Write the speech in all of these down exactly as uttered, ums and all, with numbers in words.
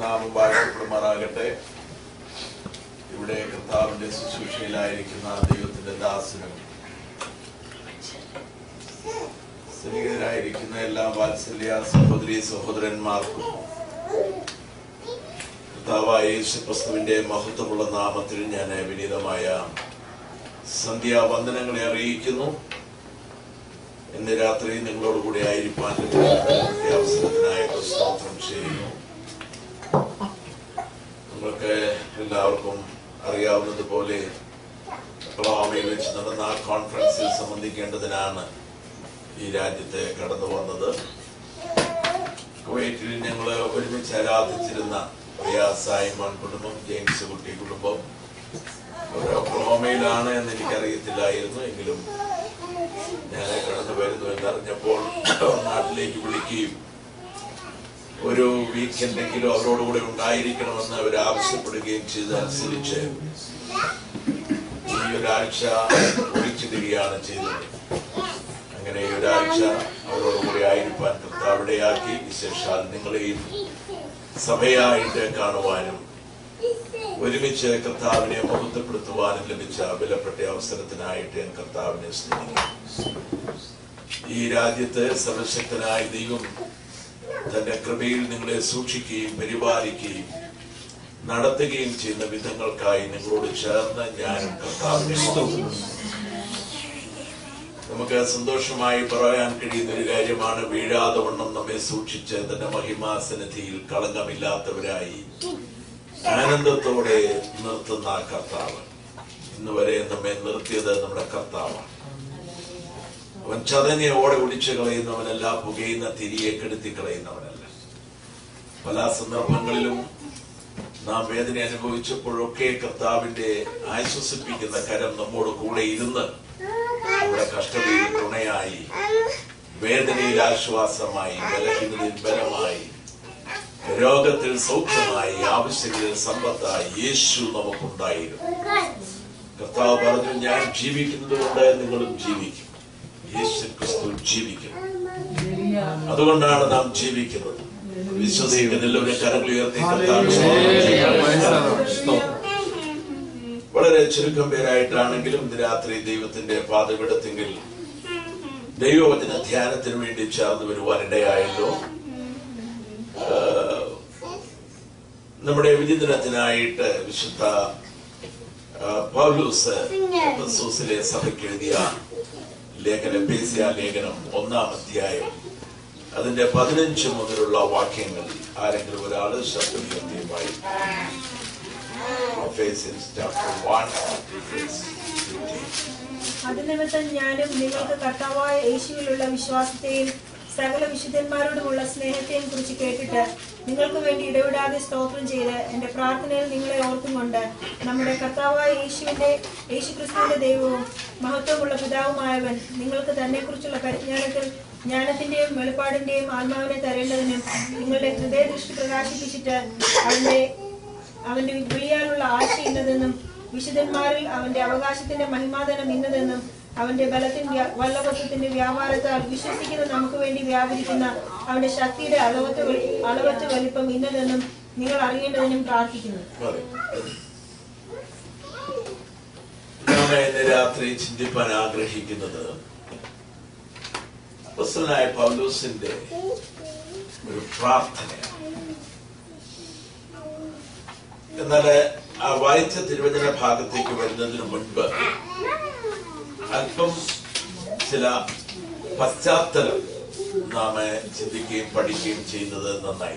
നാമം വാഴ്ത്തപ്പെടുമാറാകട്ടെ. ഇവിടെ കർത്താവിന്റെ ശുശ്രൂഷയിലായിരിക്കുന്ന ദൈവത്തിന്റെ ദാസനും സ്ത്രീകരായിരിക്കുന്ന എല്ലാ വാത്സല്യ സഹോദരി സഹോദരന്മാർക്കും കർത്താവായ യേശുക്രിസ്തുവിന്റെ മഹത്വമുള്ള നാമത്തിൽ ഞാൻ വിനീതമായ സന്ധ്യാവന്ദനങ്ങളെ അറിയിക്കുന്നു. ഇന്ന് രാത്രി നിങ്ങളോടുകൂടി ആയിരിക്കാൻ അവസരത്തിനായിട്ട് സ്തോത്രം ചെയ്യുന്നു. നിങ്ങൾക്ക് എല്ലാവർക്കും അറിയാവുന്നതുപോലെ ഒക്ലഹോമയിൽ വെച്ച് നടന്ന കോൺഫറൻസിൽ സംബന്ധിക്കേണ്ടതിനാണ് ഈ രാജ്യത്തെ കടന്നു വന്നത്. കുവൈറ്റിൽ ഞങ്ങൾ ഒരുമിച്ച് ആരാധിച്ചിരുന്ന സൈമൺ കുടുംബം, ജെയിംസ് കുട്ടി കുടുംബം ഒക്ലഹോമയിലാണ് എന്ന് എനിക്കറിയത്തില്ലായിരുന്നു. എങ്കിലും ഞാൻ കടന്നു വരുന്നു എന്നറിഞ്ഞപ്പോൾ നാട്ടിലേക്ക് വിളിക്കുകയും ഒരു വീക്കെൻഡെങ്കിലും അവരോടുകൂടെ ഉണ്ടായിരിക്കണമെന്ന് അവർ ആവശ്യപ്പെടുകയും ചെയ്തതനുസരിച്ച് ഈ ഒരാഴ്ച ഒഴിച്ചിടുകയാണ് ചെയ്തത്. അങ്ങനെ ഈ ഒരാഴ്ച അവരോടുകൂടി ആയിരിക്കാൻ കർത്താവിടെയാക്കി, വിശേഷാൽ നിങ്ങളെയും സഭയായിട്ട് കാണുവാനും ഒരുമിച്ച് കർത്താവിനെ മഹത്വപ്പെടുത്തുവാനും ലഭിച്ച വിലപ്പെട്ട അവസരത്തിനായിട്ട് ഞാൻ കർത്താവിനെ സ്നേഹിക്കുന്നു. ഈ രാജ്യത്ത് സർവശക്തനായ ദൈവം തന്റെ കൃപയിൽ നിങ്ങളെ സൂക്ഷിക്കുകയും പരിപാലിക്കുകയും നടത്തുകയും ചെയ്യുന്ന വിധങ്ങൾക്കായി നിങ്ങളോട് ചേർന്ന് ഞാനും കർത്താവിനെ സ്തുതിക്കുന്നു. നമുക്ക് സന്തോഷമായി പറയാൻ കഴിയുന്ന ഒരു കാര്യമാണ്, വീഴാതെ വണ്ണം നമ്മെ സൂക്ഷിച്ച് തന്റെ മഹിമാസന്നിധിയിൽ കളങ്കമില്ലാത്തവരായി ആനന്ദത്തോടെ നിർത്തുന്ന കർത്താവ്. ഇന്ന് വരെ നമ്മെ നിർത്തിയത് നമ്മുടെ കർത്താവാണ്. അവൻ ചതനെ ഓടെ ഒടിച്ചു കളയുന്നവനല്ല, പുകയുന്ന തിരിയെ കെടുത്തി കളയുന്നവനല്ല. പല സന്ദർഭങ്ങളിലും നാം വേദന അനുഭവിച്ചപ്പോഴൊക്കെ കർത്താവിന്റെ ആശ്വസിപ്പിക്കുന്ന കരം നമ്മോട് കൂടെ ഇരുന്ന് നമ്മുടെ കഷ്ടതയിൽ തുണയായി, വേദനയിൽ ആശ്വാസമായി, ബലഹീനതയിൽ ബലമായി, രോഗത്തിൽ സൗഖ്യമായി, ആവശ്യങ്ങളിൽ സമ്പത്തായി യേശു നമുക്കുണ്ടായിരുന്നു. കർത്താവ് പറഞ്ഞു, ഞാൻ ജീവിക്കുന്നത് കൊണ്ട് നിങ്ങളും ജീവിക്കും. യേശു ക്രിസ്തു ജീവിക്കും. അതുകൊണ്ടാണ് നാം ജീവിക്കുന്നത്. വിശ്വസിക്കുന്ന എല്ലാവരും കരങ്ങൾ ഉയർത്തി വളരെ ചുരുക്കം പേരായിട്ടാണെങ്കിലും ഇന്ന് രാത്രി ദൈവത്തിന്റെ പാദപീഠത്തെങ്കിൽ ദൈവവചന ധ്യാനത്തിന് വേണ്ടി ചേർന്ന് വരുവാനിടയായല്ലോ. നമ്മുടെ വിചിന്തനത്തിനായിട്ട് വിശുദ്ധ പൗലോസ് എഫെസോസിലെ സഭയ്ക്ക് എഴുതിയ ലേഖനം, എഫേസ്യ ലേഖനം ഒന്നാം അധ്യായം അതിന്റെ പതിനഞ്ച് മുതലുള്ള വാക്യങ്ങൾ ആരെങ്കിലും ഒരാള് ശബ്ദമായി അതിനിമിത്തം ഞാനും നിങ്ങൾക്ക് കർത്താവായ യേശുവിലുള്ള വിശ്വാസത്തെയും സകല വിശുദ്ധന്മാരോടുമുള്ള സ്നേഹത്തെയും കുറിച്ച് കേട്ടിട്ട് നിങ്ങൾക്ക് വേണ്ടി ഇടവിടാതെ സ്തോത്രം ചെയ്ത് എന്റെ പ്രാർത്ഥനയിൽ നിങ്ങളെ ഓർത്തും കൊണ്ട് നമ്മുടെ കർത്താവായ യേശുവിന്റെ യേശുക്രിസ്തുവിന്റെ ദൈവവും മഹത്വമുള്ള പിതാവുമായവൻ നിങ്ങൾക്ക് തന്നെ കുറിച്ചുള്ള പരിജ്ഞാനത്തിൽ ജ്ഞാനത്തിന്റെയും വെളിപ്പാടിന്റെയും ആത്മാവിനെ തരേണ്ടതിനും നിങ്ങളുടെ ഹൃദയദൃഷ്ടി പ്രകാശിപ്പിച്ചിട്ട് അവന്റെ അവന്റെ വിളിയാലുള്ള ആശ ഇന്നതെന്നും വിശുദ്ധന്മാരിൽ അവന്റെ അവകാശത്തിന്റെ മഹിമാധനം ഇന്നതെന്നും അവന്റെ ബലത്തിന്റെ വല്ലഭത്വത്തിന്റെ വ്യാപാരത്താൽ വിശ്വസിക്കുന്ന നമുക്ക് വേണ്ടി വ്യാപരിക്കുന്ന അവന്റെ ശക്തിയുടെ അളവത്ത് അളവറ്റ് വലിപ്പം ഇന്നതെന്നും നിങ്ങൾ അറിയേണ്ടതിനും പ്രാർത്ഥിക്കുന്നു. ഇന്ന് രാത്രി ചിന്തിപ്പാൻ ആഗ്രഹിക്കുന്നത് അപ്പോസ്തലനായ പൗലോസിന്റെ ഒരു പ്രാർത്ഥനയാണ്. എന്നാൽ ആ വായിച്ച തിരുവചന ഭാഗത്തേക്ക് വരുന്നതിന് മുൻപ് അല്പം ചില പശ്ചാത്തലം നാം ചിന്തിക്കുകയും പഠിക്കുകയും ചെയ്യുന്നത് നന്നായി.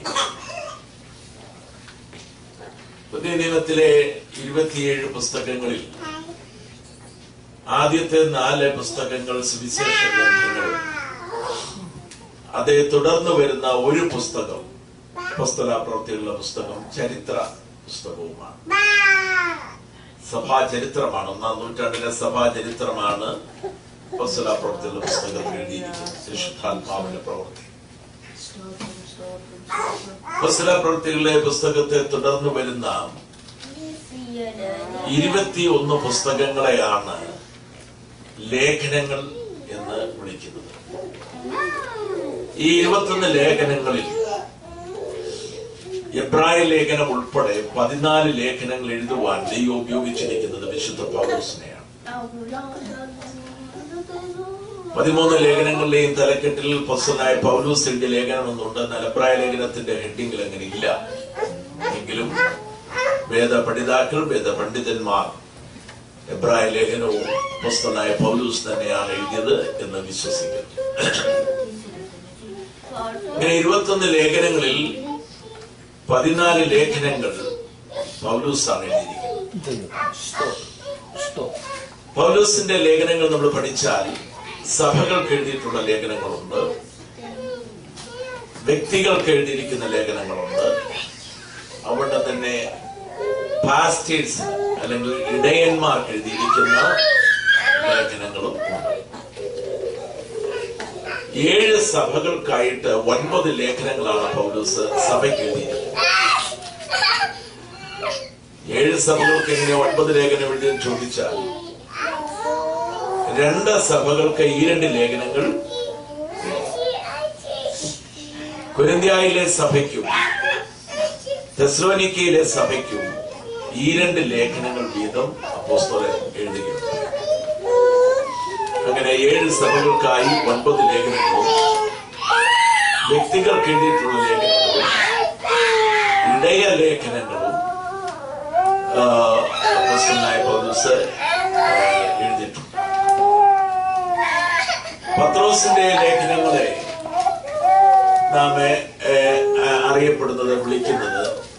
പുതിയ നിയമത്തിലെ ഇരുപത്തിയേഴ് പുസ്തകങ്ങളിൽ ആദ്യത്തെ നാല് പുസ്തകങ്ങൾ സുവിശേഷ ഗ്രന്ഥങ്ങൾ, അതേ തുടർന്ന് വരുന്ന ഒരു പുസ്തകം അപ്പോസ്തലപ്രവൃത്തികളുടെ പുസ്തകം ചരിത്ര പുസ്തകവുമാണ്. സഭാചരിത്രമാണ്. ഒന്നാം നൂറ്റാണ്ടിലെ സഭാചരിത്രമാണ് അപ്പോസ്തലപ്രവൃത്തികളുടെ പുസ്തകത്തിൽ എഴുതിയിരിക്കുന്നത്. പരിശുദ്ധാത്മാവിന്റെ പ്രവൃത്തി. അപ്പോസ്തലപ്രവൃത്തികളുടെ പുസ്തകത്തെ തുടർന്ന് വരുന്ന ഇരുപത്തി ഒന്ന് പുസ്തകങ്ങളെയാണ് ലേഖനങ്ങൾ എന്ന് വിളിക്കുന്നത്. ഈ ഇരുപത്തൊന്ന് ലേഖനങ്ങളിൽ എബ്രായ ലേഖനം ഉൾപ്പെടെ പതിനാല് ലേഖനങ്ങൾ എഴുതുവാൻ ദൈവം ഉപയോഗിച്ചിരിക്കുന്നത് വിശുദ്ധ പൗലോസിനെയാണ്. പതിമൂന്ന് ലേഖനങ്ങളിലെയും തലക്കെട്ടിൽ അപ്പോസ്തലനായ പൗലോസ് എഴുതിയ ലേഖനം എന്നുണ്ട്. എന്നാൽ എബ്രായ ലേഖനത്തിന്റെ ഹെഡിങ്ങിൽ അങ്ങനെ ഇല്ല. എങ്കിലും വേദപണ്ഡിതാക്കൾ വേദപണ്ഡിതന്മാർ എബ്രായ ലേഖനവും അപ്പോസ്തലനായ പൗലോസ് തന്നെയാണ് എഴുതിയത് എന്ന് വിശ്വസിക്കുന്നു. ഇങ്ങനെ ഇരുപത്തൊന്ന് ലേഖനങ്ങളിൽ പതിനാല് ലേഖനങ്ങൾ പൗലോസാണ് എഴുതിയിരിക്കുന്നത്. പൗലോസിന്റെ ലേഖനങ്ങൾ നമ്മൾ പഠിച്ചാൽ സഭകൾക്ക് എഴുതിയിട്ടുള്ള ലേഖനങ്ങളുണ്ട്, വ്യക്തികൾക്ക് എഴുതിയിരിക്കുന്ന ലേഖനങ്ങളുണ്ട്, അവിടെ തന്നെ പാസ്റ്റേഴ്സ് അല്ലെങ്കിൽ ഇടയന്മാർക്ക് എഴുതിയിരിക്കുന്ന ലേഖനങ്ങളും ഉണ്ട്. ഏഴ് സഭകൾക്കായിട്ട് ഒൻപത് ലേഖനങ്ങളാണ് പൗലോസ് സഭയ്ക്ക് എഴുതിയത്. ഏഴ് സഭകൾക്ക് എങ്ങനെ ഒൻപത് ലേഖനം എഴുതിയെന്ന് ചോദിച്ചാൽ, രണ്ട് സഭകൾക്ക് ഈ രണ്ട് ലേഖനങ്ങൾ, കൊരിന്ത്യയിലെ സഭയ്ക്കും തെസ്സലോനിക്കയിലെ സഭയ്ക്കും ഈ രണ്ട് ലേഖനങ്ങൾ വീതം അപ്പോസ്തലൻ എഴുതുകയുണ്ട്. അങ്ങനെ ഏഴ് സഭകൾക്കായി ഒൻപത് ലേഖനങ്ങളും, വ്യക്തികൾക്ക് എഴുതിയിട്ടുള്ള ലേഖനങ്ങളും, ഇടയ ലേഖനങ്ങളും അപ്പോസ്തലനായ പൗലോസ് എഴുതിയിട്ടുണ്ട്. പത്രോസിന്റെ ലേഖനങ്ങളെ നാം അറിയപ്പെടുന്നത്, വിളിക്കുന്നത്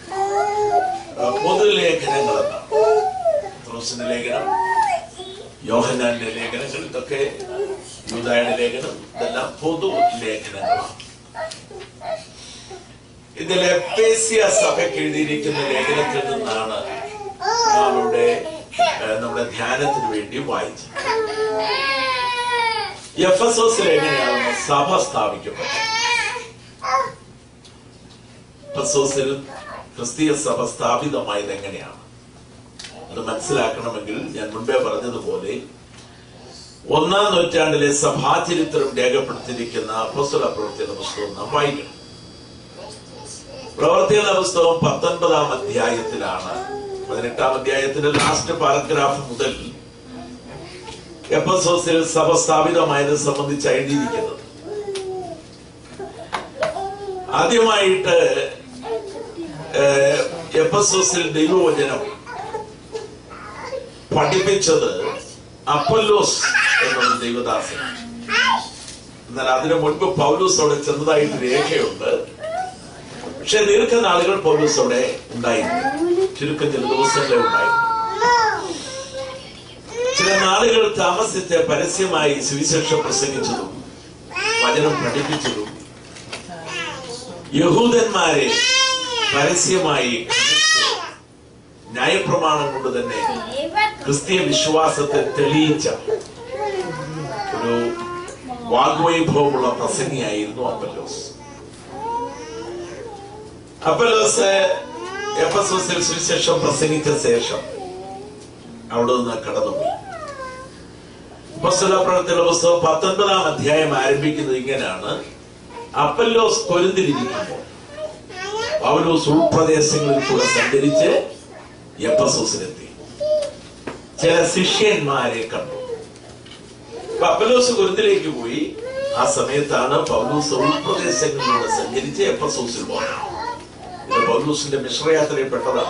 പൊതുലേഖനങ്ങൾ എന്നാണ്. പത്രോസിന്റെ ലേഖനം, യോഹന്നാന്റെ ലേഖനങ്ങൾ, ഇതൊക്കെ യൂദായുടെ ലേഖനം, ഇതെല്ലാം പൊതു ലേഖനങ്ങളാണ്. ഇതിൽ എഫേസ്യ സഭയ്ക്ക് എഴുതിയിരിക്കുന്ന ലേഖനത്തിൽ നിന്നാണ് നമ്മുടെ നമ്മുടെ ധ്യാനത്തിന് വേണ്ടി വായിച്ചത്. എഫെസോസിൽ എങ്ങനെയാണ് സഭ സ്ഥാപിക്കപ്പെട്ടത്? എഫെസോസിൽ ക്രിസ്തീയ സഭ സ്ഥാപിതമായത് എങ്ങനെയാണ്? അത് മനസ്സിലാക്കണമെങ്കിൽ ഞാൻ മുൻപേ പറഞ്ഞതുപോലെ ഒന്നാം നൂറ്റാണ്ടിലെ സഭാചരിത്രം രേഖപ്പെടുത്തിയിരിക്കുന്ന അപ്പോസ്തല പ്രവൃത്തിയുടെ പുസ്തകം നാം വായിക്കണം. പ്രവൃത്തിയുടെ പുസ്തകം പത്തൊൻപതാം അധ്യായത്തിലാണ്, പതിനെട്ടാം അധ്യായത്തിന്റെ ലാസ്റ്റ് പാരഗ്രാഫ് മുതൽ എഫെസോസിൽ സഭ സ്ഥാപിതമായത് സംബന്ധിച്ച് എഴുതിയിരിക്കുന്നത്. ആദ്യമായിട്ട് എഫെസോസിൽ ദൈവവചനം പഠിപ്പിച്ചത് അപ്പൊല്ലോസ് എന്നൊരു ദൈവദാസൻ. എന്നാൽ അതിനു മുൻപ് പൗലോസ് അവിടെ ചെന്നതായിട്ട് രേഖയുണ്ട്. പക്ഷെ ദീർഘനാളുകൾ പൗലോസ് അവിടെ ഉണ്ടായിരുന്നു, ചുരുക്കം ചില ദിവസങ്ങളെ ഉണ്ടായിരുന്നു. ചില നാളുകൾ താമസിച്ച് പരസ്യമായി സുവിശേഷം പ്രസംഗിച്ചതും വചനം പഠിപ്പിച്ചതും യഹൂദന്മാരെ പരസ്യമായി ന്യായപ്രമാണം കൊണ്ട് തന്നെ ക്രിസ്തീയ വിശ്വാസത്തെ തെളിയിച്ച ഒരു വാഗ്വൈഭവമുള്ള പ്രസംഗിയായിരുന്നു അപ്പൊല്ലോസ്. അപ്പൊല്ലോസ് എഫെസോസിൽ സുവിശേഷം പ്രസംഗിച്ച ശേഷം അവിടെ നിന്ന് കടന്നുപോയി. അപ്പോസ്തല പ്രവൃത്തിയുടെ പുസ്തകം പത്തൊൻപതാം അധ്യായം ആരംഭിക്കുന്നത് ഇങ്ങനെയാണ്: അപ്പൊല്ലോസ് കൊരിന്തിലിരിക്കുമ്പോൾ പൗലോസ് ഉൾപ്രദേശങ്ങളിൽ കൂടെ സഞ്ചരിച്ച് എഫെസോസിലെത്തി. ചില ശിഷ്യന്മാരെ കണ്ടു. അപ്പൊല്ലോസ് കൊരിന്തിലേക്ക് പോയി. ആ സമയത്താണ് പൗലോസ് ഉൾപ്രദേശങ്ങളിലൂടെ സഞ്ചരിച്ച് എഫെസോസിൽ പോകുന്നത്. ഇത് പൗലോസിന്റെ മിശ്രയാത്രയിൽപ്പെട്ടതാണ്.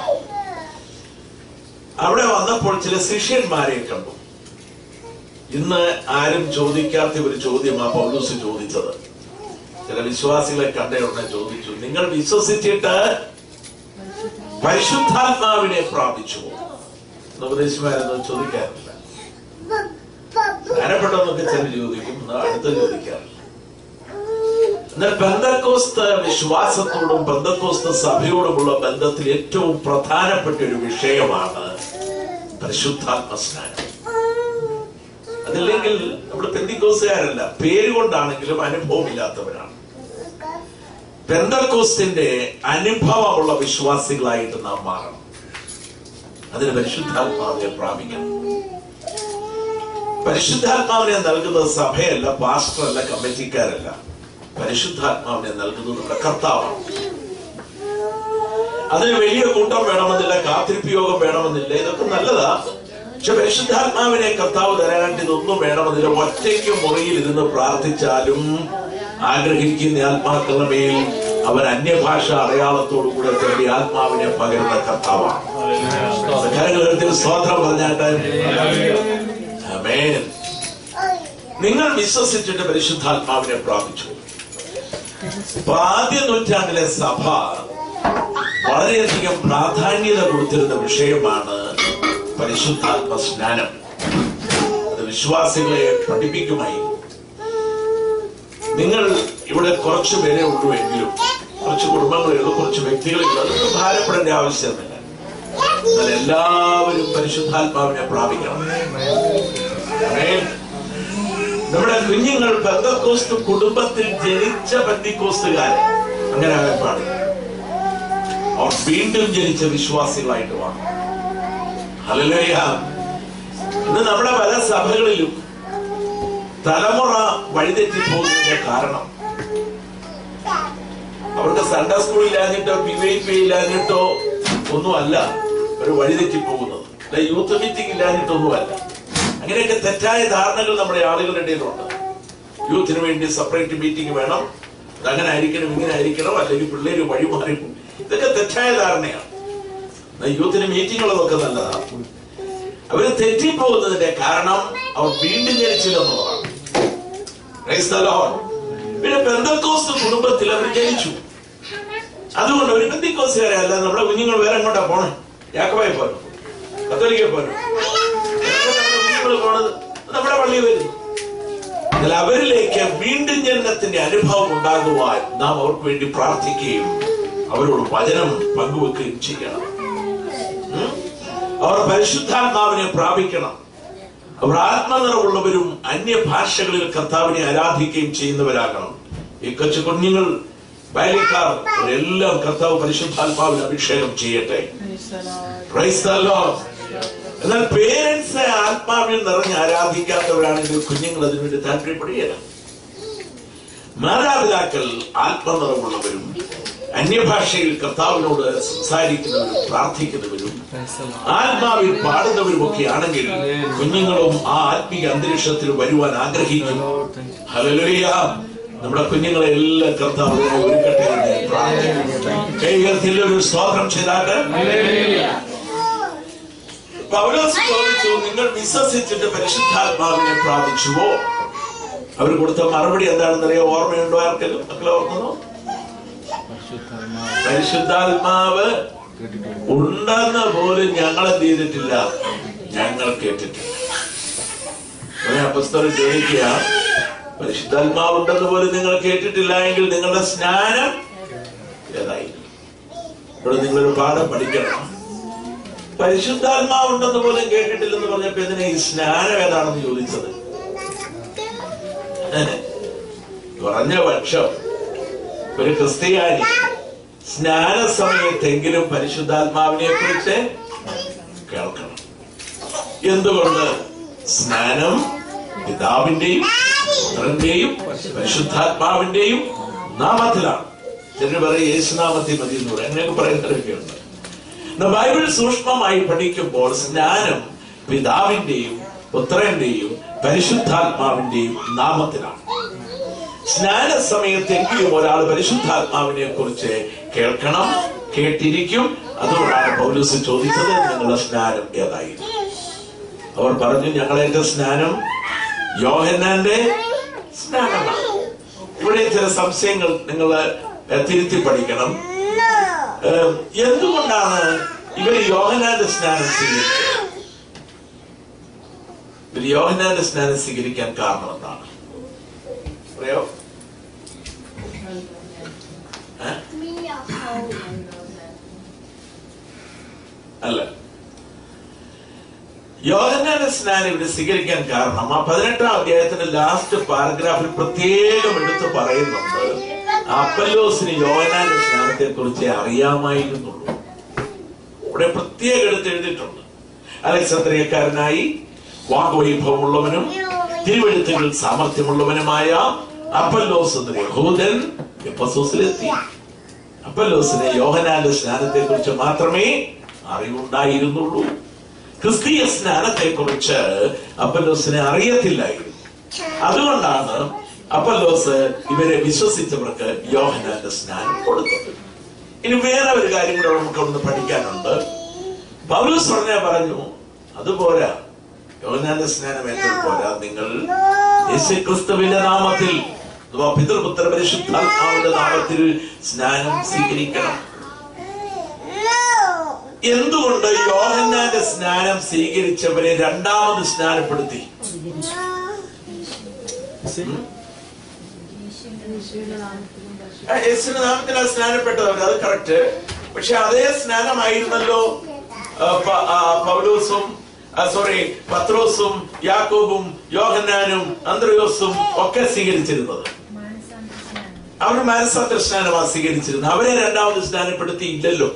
അവിടെ വന്നപ്പോൾ ചില ശിഷ്യന്മാരെ കണ്ടു. ഇന്ന് ആരും ചോദിക്കാത്ത ഒരു ചോദ്യമാണ് പൗലോസ് ചോദിച്ചത്. ചില വിശ്വാസികളെ കണ്ട ഉടനെ ചോദിച്ചു, നിങ്ങൾ വിശ്വസിച്ചിട്ട് പരിശുദ്ധാത്മാവിനെ പ്രാപിച്ചു? ഉപദേശിമാരൊന്നും ചോദിക്കാറില്ല. ജ്ഞാനപ്പെട്ടവന്നൊക്കെ ചില ചോദിക്കും, അടുത്ത് ചോദിക്കാറില്ല. എന്നാൽ പെന്തക്കോസ്ത് വിശ്വാസത്തോടും പെന്തക്കോസ്ത് സഭയോടുമുള്ള ബന്ധത്തിൽ ഏറ്റവും പ്രധാനപ്പെട്ട ഒരു വിഷയമാണ് പരിശുദ്ധാത്മ സ്നാനം. അതില്ലെങ്കിൽ നമ്മൾ പെന്തിക്കോസ്തുകാരല്ല, പേരുകൊണ്ടാണെങ്കിലും അനുഭവമില്ലാത്തവരാണ്. പെന്തക്കോസ്തിന്റെ അനുഭവമുള്ള വിശ്വാസികളായിട്ട് നാം മാറണം. അതിന് പരിശുദ്ധാത്മാവിനെ പ്രാപിക്കണം. പരിശുദ്ധാത്മാവിനെ നൽകുന്നത് സഭയല്ല, പാസ്റ്ററല്ല, കമ്മിറ്റിക്കാരല്ല. പരിശുദ്ധാത്മാവിനെ നൽകുന്നത് നമ്മുടെ കർത്താവാണ്. അതിന് വലിയ കൂട്ടം വേണമെന്നില്ല, കാത്തിരിപ്പ് യോഗം വേണമെന്നില്ല. ഇതൊക്കെ നല്ലതാ. പക്ഷെ പരിശുദ്ധാത്മാവിനെ കർത്താവ് തരാനായിട്ട് ഇതൊന്നും വേണമെന്നില്ല. ഒറ്റയ്ക്ക് മുറിയിൽ ഇരുന്ന് പ്രാർത്ഥിച്ചാലും ആഗ്രഹിക്കുന്ന ആത്മാക്കളുടെ മേൽ അവർ അന്യഭാഷ അടയാളത്തോടു കൂടെ തേടി ആത്മാവിനെ പകരുന്ന കർത്താവാണ്. സ്തോത്രം പറഞ്ഞാട്ടെ. ആമേൻ. നിങ്ങൾ വിശ്വസിച്ചിട്ട് പരിശുദ്ധാത്മാവിനെ പ്രാപിച്ചു. ആദ്യ നൂറ്റാണ്ടിലെ സഭ വളരെയധികം പ്രാധാന്യത കൊടുത്തിരുന്ന വിഷയമാണ് പരിശുദ്ധാത്മ സ്നാനം. അത് വിശ്വാസികളെ പഠിപ്പിക്കുമായി. നിങ്ങൾ ഇവിടെ കുറച്ചു പേരെ ഉള്ളുവെങ്കിലും, കുറച്ച് കുടുംബങ്ങളേ ഉള്ളൂ, കുറച്ച് വ്യക്തികളെ ഉള്ളൂ, അതൊന്നും ഭാരപ്പെടേണ്ട ആവശ്യമില്ല. എന്നാൽ എല്ലാവരും പരിശുദ്ധാത്മാവിനെ പ്രാപിക്കണം. നമ്മുടെ കുഞ്ഞുങ്ങൾ പെന്തക്കോസ്ത് കുടുംബത്തിൽ ജനിച്ച പെന്തക്കോസ്തുകാരെ അങ്ങനെ ആകാൻ പാടില്ല. അവർ വീണ്ടും ജനിച്ച വിശ്വാസികളായിട്ട് വേണം. ഹല്ലേലൂയ. ഇന്ന് നമ്മുടെ പല സഭകളിലും തലമുറ വഴിതെറ്റി പോകുന്നതിന്റെ കാരണം അവർക്ക് സൺഡേ സ്കൂൾ ഇല്ലാഞ്ഞിട്ടോ പി വൈ പി ഇല്ലാഞ്ഞിട്ടോ ഒന്നുമല്ല ഒരു വഴിതെറ്റി പോകുന്നത്. യൂത്ത് മീറ്റിംഗ് ഇല്ലാഞ്ഞിട്ടൊന്നുമല്ല. അങ്ങനെയൊക്കെ തെറ്റായ ധാരണകൾ നമ്മുടെ ആളുകളുടെ ഇടയിലുണ്ട്. യൂത്തിന് വേണ്ടി സെപ്പറേറ്റ് മീറ്റിംഗ് വേണം, അങ്ങനെ ആയിരിക്കണം, ഇങ്ങനെ ആയിരിക്കണം, അല്ലെങ്കിൽ പിള്ളേര് വഴിമാറി. ഇതൊക്കെ തെറ്റായ ധാരണയാണ്. യൂത്തിന് മീറ്റിങ്ങുകളൊക്കെ നല്ലതാണ്. അവര് തെറ്റിപ്പോകുന്നതിന്റെ കാരണം അവർ വീണ്ടും ജനിച്ചില്ലെന്നുള്ളതാണ്. പിന്നെ പെന്തക്കോസ്ത് കുടുംബത്തിൽ അവർ ജനിച്ചു. അതുകൊണ്ട് ഒരു പെന്തക്കോസ്തുകാരെ അല്ല നമ്മുടെ കുഞ്ഞുങ്ങൾ വേറെ എങ്ങോട്ടാ പോണേ? യാക്കോബായി പോലും കത്തോലിക്ക പോലും കുഞ്ഞുങ്ങൾ പോണത് നമ്മുടെ പള്ളി വരുന്നു. എന്നാൽ അവരിലേക്ക് വീണ്ടും ജനനത്തിന്റെ അനുഭവം ഉണ്ടാകുവാൻ നാം അവർക്ക് വേണ്ടി പ്രാർത്ഥിക്കുകയും അവരോട് വചനം പങ്കുവെക്കുകയും ചെയ്യണം. അവർ പരിശുദ്ധാത്മാവിനെ പ്രാപിക്കണം. അവർ ആത്മനിറവുള്ളവരും അന്യഭാഷകളിൽ കർത്താവിനെ ആരാധിക്കുകയും ചെയ്യുന്നവരാകണം. ഈ കൊച്ചു കുഞ്ഞുങ്ങൾ, ബാല്യക്കാർ, അവരെല്ലാം കർത്താവ് പരിശുദ്ധാത്മാവിന് അഭിഷേകം ചെയ്യട്ടെ. എന്നാൽ പേരൻസ് ആത്മാവിൽ നിറഞ്ഞ് ആരാധിക്കാത്തവരാണെങ്കിൽ കുഞ്ഞുങ്ങൾ അതിനുവേണ്ടി താല്പര്യപ്പെടുകയില്ല. മാതാപിതാക്കൾ ആത്മനിറവുള്ളവരും അന്യഭാഷയിൽ കർത്താവിനോട് സംസാരിക്കുന്നവരും പ്രാർത്ഥിക്കുന്നവരും ആത്മാവിൽ പാടുന്നവരും ഒക്കെ ആണെങ്കിൽ കുഞ്ഞുങ്ങളും ആ ആത്മീയ അന്തരീക്ഷത്തിൽ വരുവാൻ ആഗ്രഹിക്കും. ഹല്ലേലൂയ. നമ്മുടെ കുഞ്ഞുങ്ങളെ എല്ലാം കർത്താവ് ഒരുക്കട്ടെ എന്ന് പ്രാർത്ഥിക്കുന്നു. ഒരു സ്തോത്രം ചെയ്താട്ട്. പൗലോസ് ചോദിച്ചു, നിങ്ങൾ വിശ്വസിച്ചിട്ട് പരിശുദ്ധാത്മാവിനെ പ്രാപിച്ചുവോ? അവർ കൊടുത്ത മറുപടി എന്താണെന്നറിയോ? ഓർമ്മയുണ്ടോ? ആർക്കെങ്കിലും മക്കളെ ഓർക്കുന്നോ? പരിശുദ്ധാത്മാവ് ഉണ്ടെന്ന് പോലും ഞങ്ങൾ എന്ത് ചെയ്തിട്ടില്ല, ഞങ്ങൾ കേട്ടിട്ടില്ല. അപ്പോസ്തലൻ ചോദിക്കുക, പരിശുദ്ധാത്മാവ് ഉണ്ടെന്ന് പോലും നിങ്ങൾ കേട്ടിട്ടില്ല എങ്കിൽ നിങ്ങളുടെ സ്നാനം ഏതായിരുന്നു? ഇവിടെ നിങ്ങളൊരു പാഠം പഠിക്കണം. പരിശുദ്ധാത്മാവ് ഉണ്ടെന്ന് പോലും കേട്ടിട്ടില്ലെന്ന് പറഞ്ഞപ്പോ ഇതിനെ ഈ സ്നാനം ഏതാണെന്ന് ചോദിച്ചത്? കുറഞ്ഞ പക്ഷം ഒരു ക്രിസ്ത്യാനി സ്നാന സമയത്തെങ്കിലും പരിശുദ്ധാത്മാവിനെ കുറിച്ച് കേൾക്കണം. എന്തുകൊണ്ട്? സ്നാനം പിതാവിന്റെയും പുത്രന്റെയും പരിശുദ്ധാത്മാവിന്റെയും നാമത്തിലാണ്. ചിലർ പറയും യേശുനാമത്തിൽ മതി എന്ന് പറയും. അങ്ങനെയൊക്കെ പറയുന്നവരൊക്കെയുണ്ട്. ബൈബിൾ സൂക്ഷ്മമായി പഠിക്കുമ്പോൾ സ്നാനം പിതാവിന്റെയും പുത്രന്റെയും പരിശുദ്ധാത്മാവിന്റെയും നാമത്തിലാണ്. സ്നാന സമയത്തെങ്കിലും ഒരാൾ പരിശുദ്ധാത്മാവിനെ കുറിച്ച് കേൾക്കണം, കേട്ടിരിക്കും. അതുകൊണ്ടാണ് പൗലോസ് ചോദിച്ചത്, നിങ്ങളുടെ സ്നാനം ഏതായിരുന്നു? അവർ പറഞ്ഞു, ഞങ്ങളേറ്റ സ്നാനം യോഹന്നാന്റെ സ്നാനമാണ്. ഇവിടെ ചില സംശയങ്ങൾ നിങ്ങൾ തിരുത്തി പഠിക്കണം. എന്തുകൊണ്ടാണ് ഇവർ യോഹന്നാന്റെ സ്നാനം സ്വീകരിച്ചത്? ഇവർ യോഹന്നാന്റെ സ്നാനം സ്വീകരിക്കാൻ കാരണം എന്താണ് അറിയോ? അല്ല, യോഹന്നാന്റെ സ്നാനം ഇവിടെ സ്വീകരിക്കാൻ കാരണം ആ പതിനെട്ടാം അധ്യായത്തിന്റെ ലാസ്റ്റ് പാരഗ്രാഫിൽ പ്രത്യേകം എടുത്ത് പറയുന്നുണ്ട്, അപ്പല്ലോസിന് യോഹന്നാന്റെ സ്നാനത്തെ കുറിച്ച് അറിയാമായിരുന്നുള്ളൂ. ഇവിടെ പ്രത്യേകം എടുത്ത് എഴുതിയിട്ടുണ്ട്. അലക്സാന്ദ്രിയക്കാരനായി വാഗ്വൈഭവമുള്ളവനും തിരുവെഴുത്തുകളിൽ സാമർഥ്യമുള്ളവനുമായ അപ്പല്ലോസ് എന്ന യഹൂദൻ എഫെസോസിലെത്തി. അപ്പൊല്ലോസിന് യോഹന്നാന്റെ സ്നാനത്തെ കുറിച്ച് മാത്രമേ അറിവുണ്ടായിരുന്നുള്ളൂ. ക്രിസ്തീയ സ്നാനത്തെ കുറിച്ച് അപ്പൊല്ലോസിനെ അറിയത്തില്ലായിരുന്നു. അതുകൊണ്ടാണ് അപ്പൊല്ലോസ് ഇവരെ വിശ്വസിച്ചവർക്ക് യോഹന്നാന്റെ സ്നാനം കൊടുത്തത്. ഇനി വേറെ ഒരു കാര്യം കൂടെ നമുക്ക് ഒന്ന് പഠിക്കാനുണ്ട്. പൗലോസ് പറഞ്ഞാ പറഞ്ഞു, അതുപോരാ, യോഹന്നാന്റെ സ്നാനം ഏറ്റവും പോരാ, നിങ്ങൾ യേശുക്രിസ്തുവിന്റെ നാമത്തിൽ അഥവാ പിതൃപുത്ര പരിശുദ്ധാത്മാവിന്റെ നാമത്തിൽ സ്നാനം സ്വീകരിക്കണം. എന്തുകൊണ്ട് യോഹന്നാന്റെ സ്നാനം സ്വീകരിച്ചവരെ രണ്ടാമത് സ്നാനപ്പെടുത്തി? യേശുവിന്റെ നാമത്തിലാണ് സ്നാനപ്പെട്ടവർ, അത് കറക്റ്റ്. പക്ഷെ അതേ സ്നാനമായിരുന്നല്ലോ പൗലോസും സോറി പത്രോസും യാക്കോബും യോഹന്നാനും അന്ത്രയോസും ഒക്കെ സ്വീകരിച്ചിരുന്നത്. അവർ മാനസാന്തര സ്നാനമാണ് സ്വീകരിച്ചിരുന്നത്. അവരെ രണ്ടാമത് സ്നാനപ്പെടുത്തിയില്ലല്ലോ.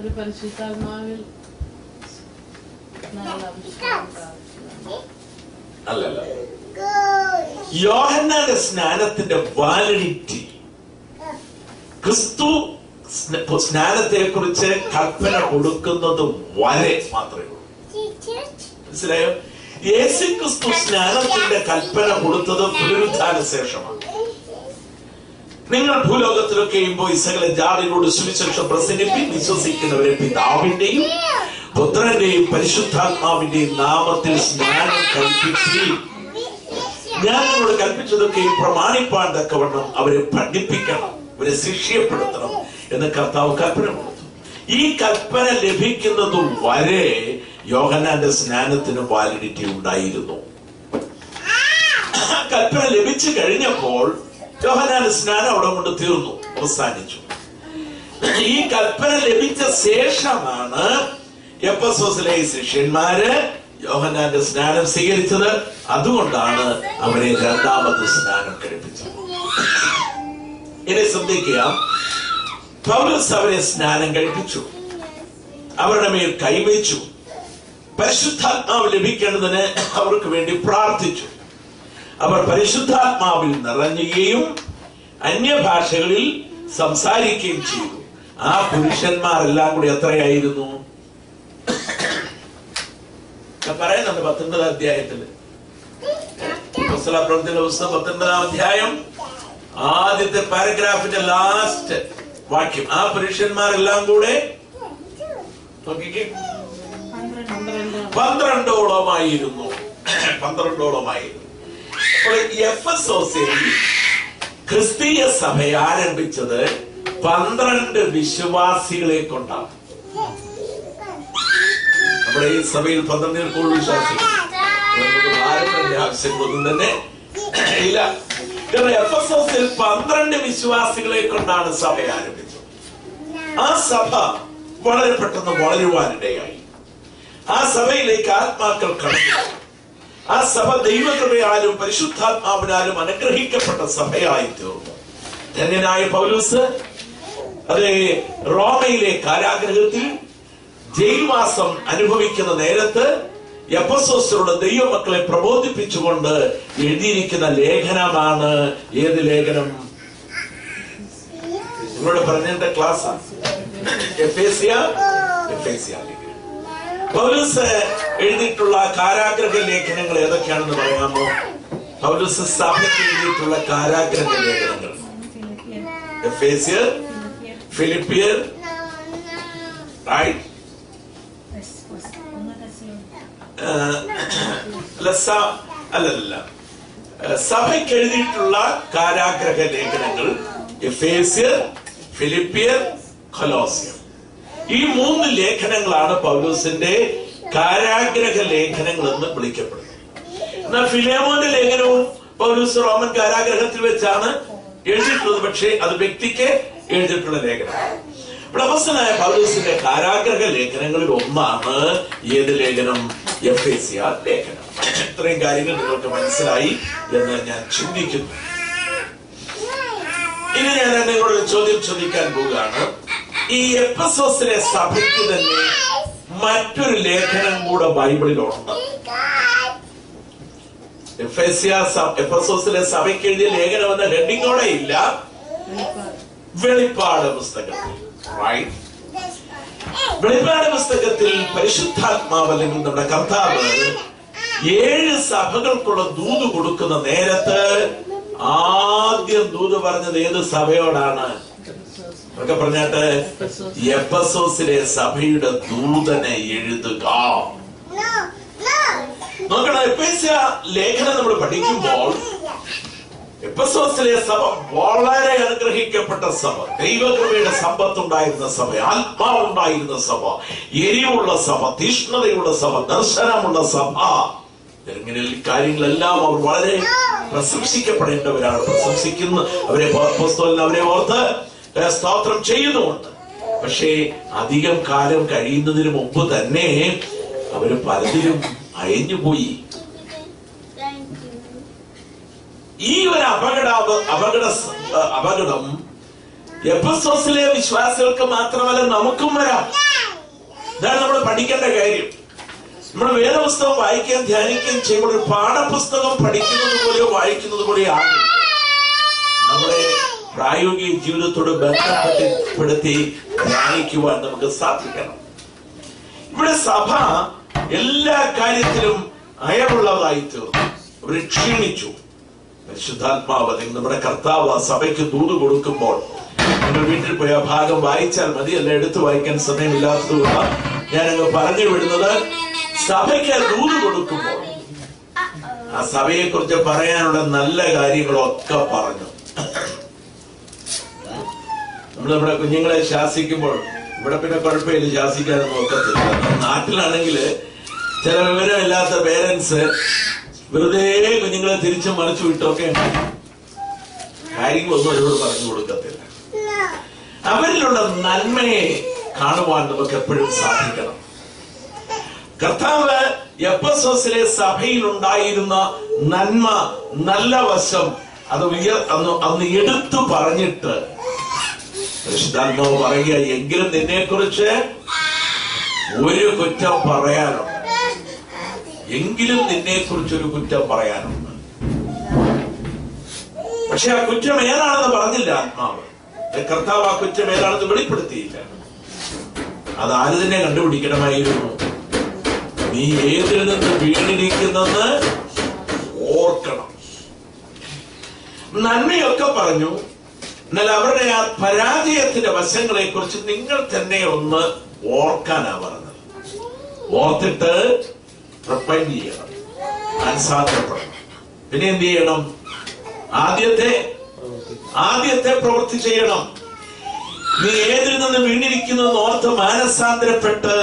അല്ലല്ല, യോഹന്നാന്റെ സ്നാനത്തിന്റെ വാലിഡിറ്റി, ക്രിസ്തു സ്നാനത്തെ കുറിച്ച് കൽപ്പന കൊടുക്കുന്നത് വരെ മാത്രമേ ഉള്ളൂ. മനസ്സിലായോ? യേശു ക്രിസ്തു സ്നാനത്തിന്റെ കൽപ്പന കൊടുത്തത് പുനരുത്ഥാന ശേഷമാണ്. നിങ്ങൾ ഭൂലോകത്തിലൊക്കെയും പോയി സകല ജാതികളോട് സുവിശേഷം പ്രസംഗിപ്പിൻ, വിശ്വസിക്കുന്നവരെ പിതാവിന്റെയും പുത്രന്റെയും പരിശുദ്ധാത്മാവിന്റെയും നാമത്തിൽ സ്നാനം കഴിപ്പിച്ചു. ഞാൻ നിങ്ങളോട് കൽപ്പിച്ചതൊക്കെ പ്രമാണിപ്പാൻ തക്കവണ്ണം അവരെ പഠിപ്പിക്കണം, അവരെ ശിഷ്യപ്പെടുത്തണം എന്ന് കർത്താവ് കൽപ്പന കൊടുത്തു. ഈ കൽപ്പന ലഭിക്കുന്നത് വരെ യോഹന്നാന്റെ സ്നാനത്തിന് വാലിഡിറ്റി ഉണ്ടായിരുന്നു. കൽപ്പന ലഭിച്ചു കഴിഞ്ഞപ്പോൾ യോഹന്നാന്റെ സ്നാനം അവിടെ കൊണ്ട് തീർന്നു, അവസാനിച്ചു. ഈ കൽപ്പന ലഭിച്ച ശേഷമാണ് എഫെസോസിലെ ശിഷ്യന്മാര് യോഹന്നാന്റെ സ്നാനം സ്വീകരിച്ചത്. അതുകൊണ്ടാണ് അവരെ രണ്ടാമത് സ്നാനം കഴിപ്പിച്ചത്. ഇനി ശ്രദ്ധിക്കുക, പൗലോസ് അവരെ സ്നാനം കഴിപ്പിച്ചു, അവരുടെ മേൽ കൈവച്ചു, പരിശുദ്ധാത്മാവ് ലഭിക്കേണ്ടതിന് അവർക്ക് വേണ്ടി പ്രാർത്ഥിച്ചു. അവർ പരിശുദ്ധാത്മാവിൽ നിറഞ്ഞുകയും അന്യഭാഷകളിൽ സംസാരിക്കുകയും ചെയ്തു. ആ പുരുഷന്മാരെല്ലാം കൂടി എത്രയായിരുന്നു? പറയുന്നുണ്ട് പത്തൊൻപതാം അധ്യായത്തില്, പ്രവൃത്തിയുടെ പുസ്തകം പത്തൊൻപതാം അധ്യായം ആദ്യത്തെ പാരഗ്രാഫിന്റെ ലാസ്റ്റ് വാക്യം. ആ പുരുഷന്മാരെല്ലാം കൂടെ നോക്കിക്കേ, പന്ത്രണ്ടോളമായിരുന്നു പന്ത്രണ്ടോളമായിരുന്നു അപ്പോൾ എഫെസോസിൽ ക്രിസ്തീയ സഭ ആരംഭിച്ചത് പന്ത്രണ്ട് വിശ്വാസികളെ കൊണ്ടാണ്. നമ്മുടെ ഈ സഭയിൽ പന്ത്രണ്ടിൽ കൂടുതൽ വിശ്വാസികൾ, ഭാരതത്തിന്റെ ആവശ്യങ്ങളൊന്നും തന്നെ ഇല്ല. എഫെസോസിൽ പന്ത്രണ്ട് വിശ്വാസികളെ കൊണ്ടാണ് സഭ ആരംഭിച്ചത്. ആ സഭ വളരെ പെട്ടെന്ന് വളരുവാനിടയായി. ആ സഭയിലേക്ക് ആത്മാക്കൾ കടന്നു. ആ സഭ ദൈവകൃപയാലും പരിശുദ്ധാത്മാവിനാലും അനുഗ്രഹിക്കപ്പെട്ട സഭയായി തീർന്നു. ധന്യനായ പൗലോസ് അതേ റോമയിലെ കാരാഗ്രഹത്തിൽ ജയിൽവാസം അനുഭവിക്കുന്ന നേരത്ത് എഫെസോസിലുള്ള ദൈവമക്കളെ പ്രബോധിപ്പിച്ചുകൊണ്ട് എഴുതിയിരിക്കുന്ന ലേഖനമാണ് ഏത് ലേഖനം? നിങ്ങളോട് പറഞ്ഞ ക്ലാസ് എഫേസ്യ എഫേസ്യ ലേഖനം. പൗലോസ് എഴുതിയിട്ടുള്ള കാരാഗ്രഹ ലേഖനങ്ങൾ ഏതൊക്കെയാണെന്ന് പറയാമോ? പൗലോസ് സഭയ്ക്ക് എഴുതിയിട്ടുള്ള കാരാഗ്രഹ ലേഖനങ്ങൾ എഫേസ്യർ, ഫിലിപ്പിയർ, റൈറ്റ്, അല്ലല്ല, സഭയ്ക്ക് എഴുതിയിട്ടുള്ള കാരാഗ്രഹ ലേഖനങ്ങൾ എഫേസ്യർ, ഫിലിപ്പിയർ, കൊലോസ്യർ. ഈ മൂന്ന് ലേഖനങ്ങളാണ് പൗലോസിന്റെ കാരാഗ്രഹ ലേഖനങ്ങൾ എന്ന് വിളിക്കപ്പെടുന്നത്. എന്നാൽ ഫിലേമോന്റെ ലേഖനവും പൗലോസ് റോമൻ കാരാഗ്രഹത്തിൽ വെച്ചാണ് എഴുതിയിട്ടുള്ളത്. പക്ഷേ അത് വ്യക്തിക്ക് എഴുതിയിട്ടുള്ള ലേഖനം. അപ്പോസ്തലനായ പൗലോസിന്റെ കാരാഗ്രഹ ലേഖനങ്ങളിൽ ഒന്നാണ് ഏത് ലേഖനം? എഫേസ്യ ലേഖനം. ഇത്രയും കാര്യങ്ങൾ നിങ്ങൾക്ക് മനസ്സിലായി എന്ന് ഞാൻ ചിന്തിക്കുന്നു. ഇനി ഞാൻ നിങ്ങളോട് ഒരു ചോദ്യം ചോദിക്കാൻ പോവുകയാണ്. ഈ എഫെസോസിലെ സഭയ്ക്ക് തന്നെ മറ്റൊരു ലേഖനം കൂടെ ബൈബിളിലുണ്ട്. എഫേസ്യ എഫെസോസിലെ സഭയ്ക്ക് എഴുതിയ ലേഖനം എന്ന ഹെഡിങ്ങോടെ ഇല്ല, വെളിപ്പാട് പുസ്തകം. വെളിപ്പാട് പുസ്തകത്തിൽ പരിശുദ്ധാത്മാവ് അല്ലെങ്കിൽ നമ്മുടെ കർത്താവ് ഏഴ് സഭകൾക്കുള്ള ദൂത് കൊടുക്കുന്ന നേരത്ത് ആദ്യം ദൂത് പറഞ്ഞത് ഏത് സഭയോടാണ്? ഒക്കെ പറഞ്ഞാട്ട് എഫെസോസിലെ സഭയുടെ ദൂതനെ എഴുതുക. നോക്കണം, എഫെസ്യ ലേഖനം നമ്മൾ പഠിക്കുമ്പോൾ എഫെസോസിലെ സഭ വളരെ അനുഗ്രഹിക്കപ്പെട്ട സഭ, ദൈവകൃപയുടെ സമ്പത്തുണ്ടായിരുന്ന സഭ, ആത്മാവുണ്ടായിരുന്ന സഭ, എരിവുള്ള സഭ, തീഷ്ണതയുള്ള സഭ, ദർശനമുള്ള സഭ. ഇങ്ങനെ കാര്യങ്ങളെല്ലാം അവർ വളരെ പ്രശംസിക്കപ്പെടേണ്ടവരാണ്. പ്രശംസിക്കുന്ന അവരെ അവരെ ഓർത്ത് സ്തോത്രം ചെയ്യുന്നുമുണ്ട്. പക്ഷേ അധികം കാലം കഴിയുന്നതിന് മുമ്പ് തന്നെ അവര് പലതിലും അയഞ്ഞുപോയി. ഈ ഒരു അപകട അപകട അപകടം എഫെസോസിലെ വിശ്വാസികൾക്ക് മാത്രമല്ല നമുക്കും വരാം. ഇതാണ് നമ്മൾ പഠിക്കേണ്ട കാര്യം. നമ്മൾ വേദപുസ്തകം വായിക്കാൻ ധ്യാനിക്കുകയും ചെയ്യുമ്പോൾ ഒരു പാഠപുസ്തകം പഠിക്കുന്നത് പോലെയോ വായിക്കുന്നത് പോലെയോ ആകും. നമ്മുടെ പ്രായോഗിക ജീവിതത്തോട് ബന്ധപ്പെടുത്തി ധ്യാനിക്കുവാൻ നമുക്ക് സാധിക്കണം. ഇവിടെ സഭ എല്ലാ കാര്യത്തിലും അയവുള്ളതായി തീർന്നു. അവര് ക്ഷീണിച്ചു. പരിശുദ്ധാത്മാവ് അല്ലെങ്കിൽ നമ്മുടെ കർത്താവ് സഭയ്ക്ക് ദൂത് കൊടുക്കുമ്പോൾ നിങ്ങൾ വീട്ടിൽ പോയി ആ ഭാഗം വായിച്ചാൽ മതി. എല്ലാം എടുത്തു വായിക്കാൻ സമയമില്ലാത്തതുകൊണ്ട് ഞാനങ്ങ് പറഞ്ഞു വിടുന്നത്, സഭയ്ക്ക് ദൂത് കൊടുക്കുമ്പോൾ ആ സഭയെ കുറിച്ച് പറയാനുള്ള നല്ല കാര്യങ്ങളൊക്കെ പറഞ്ഞു. നമ്മൾ നമ്മുടെ കുഞ്ഞുങ്ങളെ ശാസിക്കുമ്പോൾ ഇവിടെ പിന്നെ കുഴപ്പമില്ല, ശാസിക്കാനൊന്നും ഒക്കത്തില്ല. നാട്ടിലാണെങ്കിൽ ചില വിവരമില്ലാത്ത പേരൻസ് വെറുതെ കുഞ്ഞുങ്ങളെ തിരിച്ചു മറിച്ചു വിട്ടൊക്കെ കാര്യങ്ങളൊന്നും അവരോട് പറഞ്ഞു കൊടുക്കത്തില്ല. അവരിലുള്ള നന്മയെ കാണുവാൻ നമുക്ക് എപ്പോഴും സാധിക്കണം. കർത്താവ് എഫെസോസിലെ സഭയിൽ ഉണ്ടായിരുന്ന നന്മ, നല്ല വശം അത് ഉയർ അന്ന് അന്ന് എടുത്തു പറഞ്ഞിട്ട് പരിശുദ്ധാത്മാവ് പറയുക, എങ്കിലും നിന്നെ കുറിച്ച് ഒരു കുറ്റം പറയാനുണ്ട്. എങ്കിലും നിന്നെ കുറിച്ചൊരു കുറ്റം പറയാനുണ്ട്. പക്ഷെ ആ കുറ്റം ഏതാണെന്ന് പറഞ്ഞില്ല ആത്മാവ്. കർത്താവ് ആ കുറ്റം ഏതാണെന്ന് വെളിപ്പെടുത്തിയില്ല. അത് ആര് തന്നെ കണ്ടുപിടിക്കണമായിരുന്നു. നീ ഏതിൽ നിന്ന് വീണിരിക്കുന്നെന്ന് ഓർക്കണം. നന്മയൊക്കെ പറഞ്ഞു. എന്നാൽ അവരുടെ ആ പരാജയത്തിന്റെ വശങ്ങളെ കുറിച്ച് നിങ്ങൾ തന്നെ ഒന്ന് ഓർക്കാനാ പറഞ്ഞത്. ഓർത്തിട്ട് റിപ്പൈൻഡ് ചെയ്യണം, മനസ്സാന്തരപ്പെടണം. പിന്നെ എന്ത് ചെയ്യണം? ആദ്യത്തെ ആദ്യത്തെ പ്രവൃത്തി ചെയ്യണം. നീ ഏതിൽ നിന്ന് വീണിരിക്കുന്നു ഓർത്ത് മാനസാന്തരപ്പെട്ട്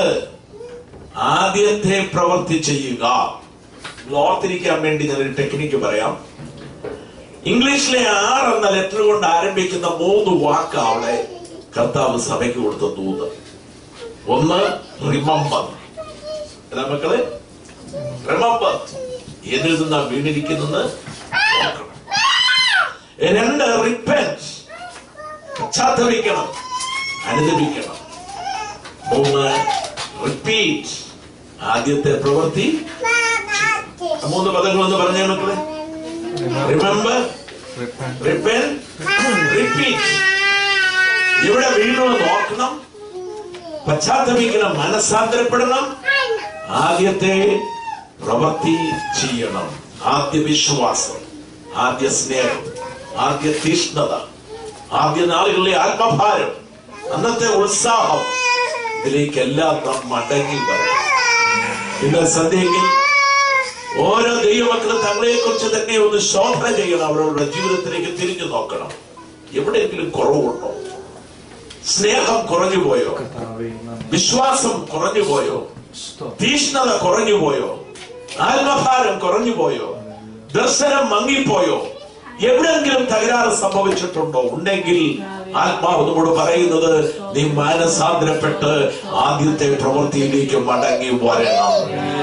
ആദ്യത്തെ പ്രവൃത്തി ചെയ്യുക. ഓർത്തിരിക്കാൻ വേണ്ടി ഞാനൊരു ടെക്നിക്ക് പറയാം. ഇംഗ്ലീഷിലെ ആർ എന്ന ലെറ്റർ കൊണ്ട് ആരംഭിക്കുന്ന മൂന്ന് വാക്ക് അവിടെ കർത്താവ് സഭയ്ക്ക് കൊടുത്ത ദൂത്. ഒന്ന് റിമംബർ. മക്കളെ, റിമംബർ, ഏതിൽ നിന്നാ വീണിരിക്കുന്നത് ഓർക്കണം. രണ്ട്, റിപ്പന്റ്, പശ്ചാത്തപിക്കണം, അനുദപിക്കണം. മൂന്ന്, റിപ്പീറ്റ്, ആദ്യത്തെ പ്രവൃത്തി. മൂന്ന് പദങ്ങളൊന്ന് പറഞ്ഞേ മക്കളെ. Remember, repent, repeat. ഇവിടെ വീണു നോക്കണം, പശ്ചാത്തപിക്കണം, മനസ്സാന്തരപ്പെടണം, ആദ്യത്തെ പ്രവൃത്തി ചെയ്യണം. ആദ്യ വിശ്വാസം, ആദ്യ സ്നേഹം, ആദ്യ തീഷ്ണത, ആദ്യ നാളുകളിലെ ആത്മഭാരം, അന്നത്തെ ഉത്സാഹം, ഇതിലേക്കെല്ലാം നാം മടങ്ങി വരണം. ഇന്ന് സന്ധ്യയിൽ ഓരോ ദൈവമക്കളും തങ്ങളെ കുറിച്ച് തന്നെ ഒന്ന് ശോധന ചെയ്യണം. അവരുടെ ജീവിതത്തിലേക്ക് തിരിഞ്ഞു നോക്കണം. എവിടെയെങ്കിലും കുറവുണ്ടോ? സ്നേഹം കുറഞ്ഞുപോയോ? വിശ്വാസം കുറഞ്ഞുപോയോ? തീഷ്ണത കുറഞ്ഞുപോയോ? ആത്മഭാരം കുറഞ്ഞുപോയോ? ദർശനം മങ്ങിപ്പോയോ? എവിടെയെങ്കിലും തകരാറ് സംഭവിച്ചിട്ടുണ്ടോ? ഉണ്ടെങ്കിൽ ആത്മാവ് നമ്മോട് പറയുന്നത്, നീ മാനസാന്തരപ്പെട്ട് ആദ്യത്തെ പ്രവൃത്തിയിലേക്ക് മടങ്ങി വരണം.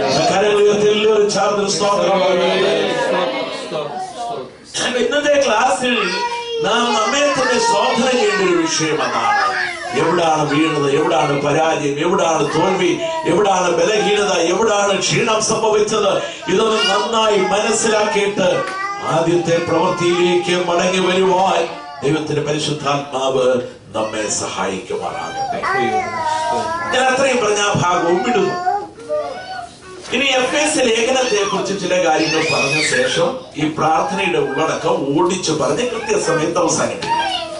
ഇന്നത്തെ ക്ലാസ്സിൽ നാം നമ്മെ തന്നെ ശോധന ചെയ്യേണ്ട ഒരു വിഷയം അതാണ്. എവിടാണ് വീണത്? എവിടാണ് പരാജയം? എവിടാണ് തോൽവി? എവിടാണ് ബലഹീനത? എവിടാണ് ക്ഷീണം സംഭവിച്ചത്? ഇതൊന്ന് നന്നായി മനസ്സിലാക്കിയിട്ട് ആദ്യത്തെ പ്രവൃത്തിയിലേക്ക് മടങ്ങി വരുവാൻ ദൈവത്തിന്റെ പരിശുദ്ധാത്മാവ് നമ്മെ സഹായിക്കുമാറാകട്ടെ. ഞാൻ അത്രയും പറഞ്ഞ ആ ഭാഗവും വിടുന്നു. ഇനി എഫ് എസ് ലേഖനത്തെ കുറിച്ച് ചില കാര്യങ്ങൾ പറഞ്ഞ ശേഷം ഈ പ്രാർത്ഥനയുടെ ഉള്ളടക്കം ഓടിച്ചു പറഞ്ഞ് കൃത്യസമയത്ത് അവസാനിപ്പിക്കും.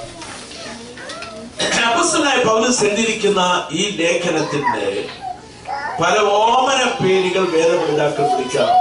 അപ്പോസ്തലനായ പൗലോസ് എഴുതിയിരിക്കുന്ന ഈ ലേഖനത്തിന്റെ പല ഓമന പേരുകൾ വേദപണ്ഡിതർ വിളിക്കാറുണ്ട്.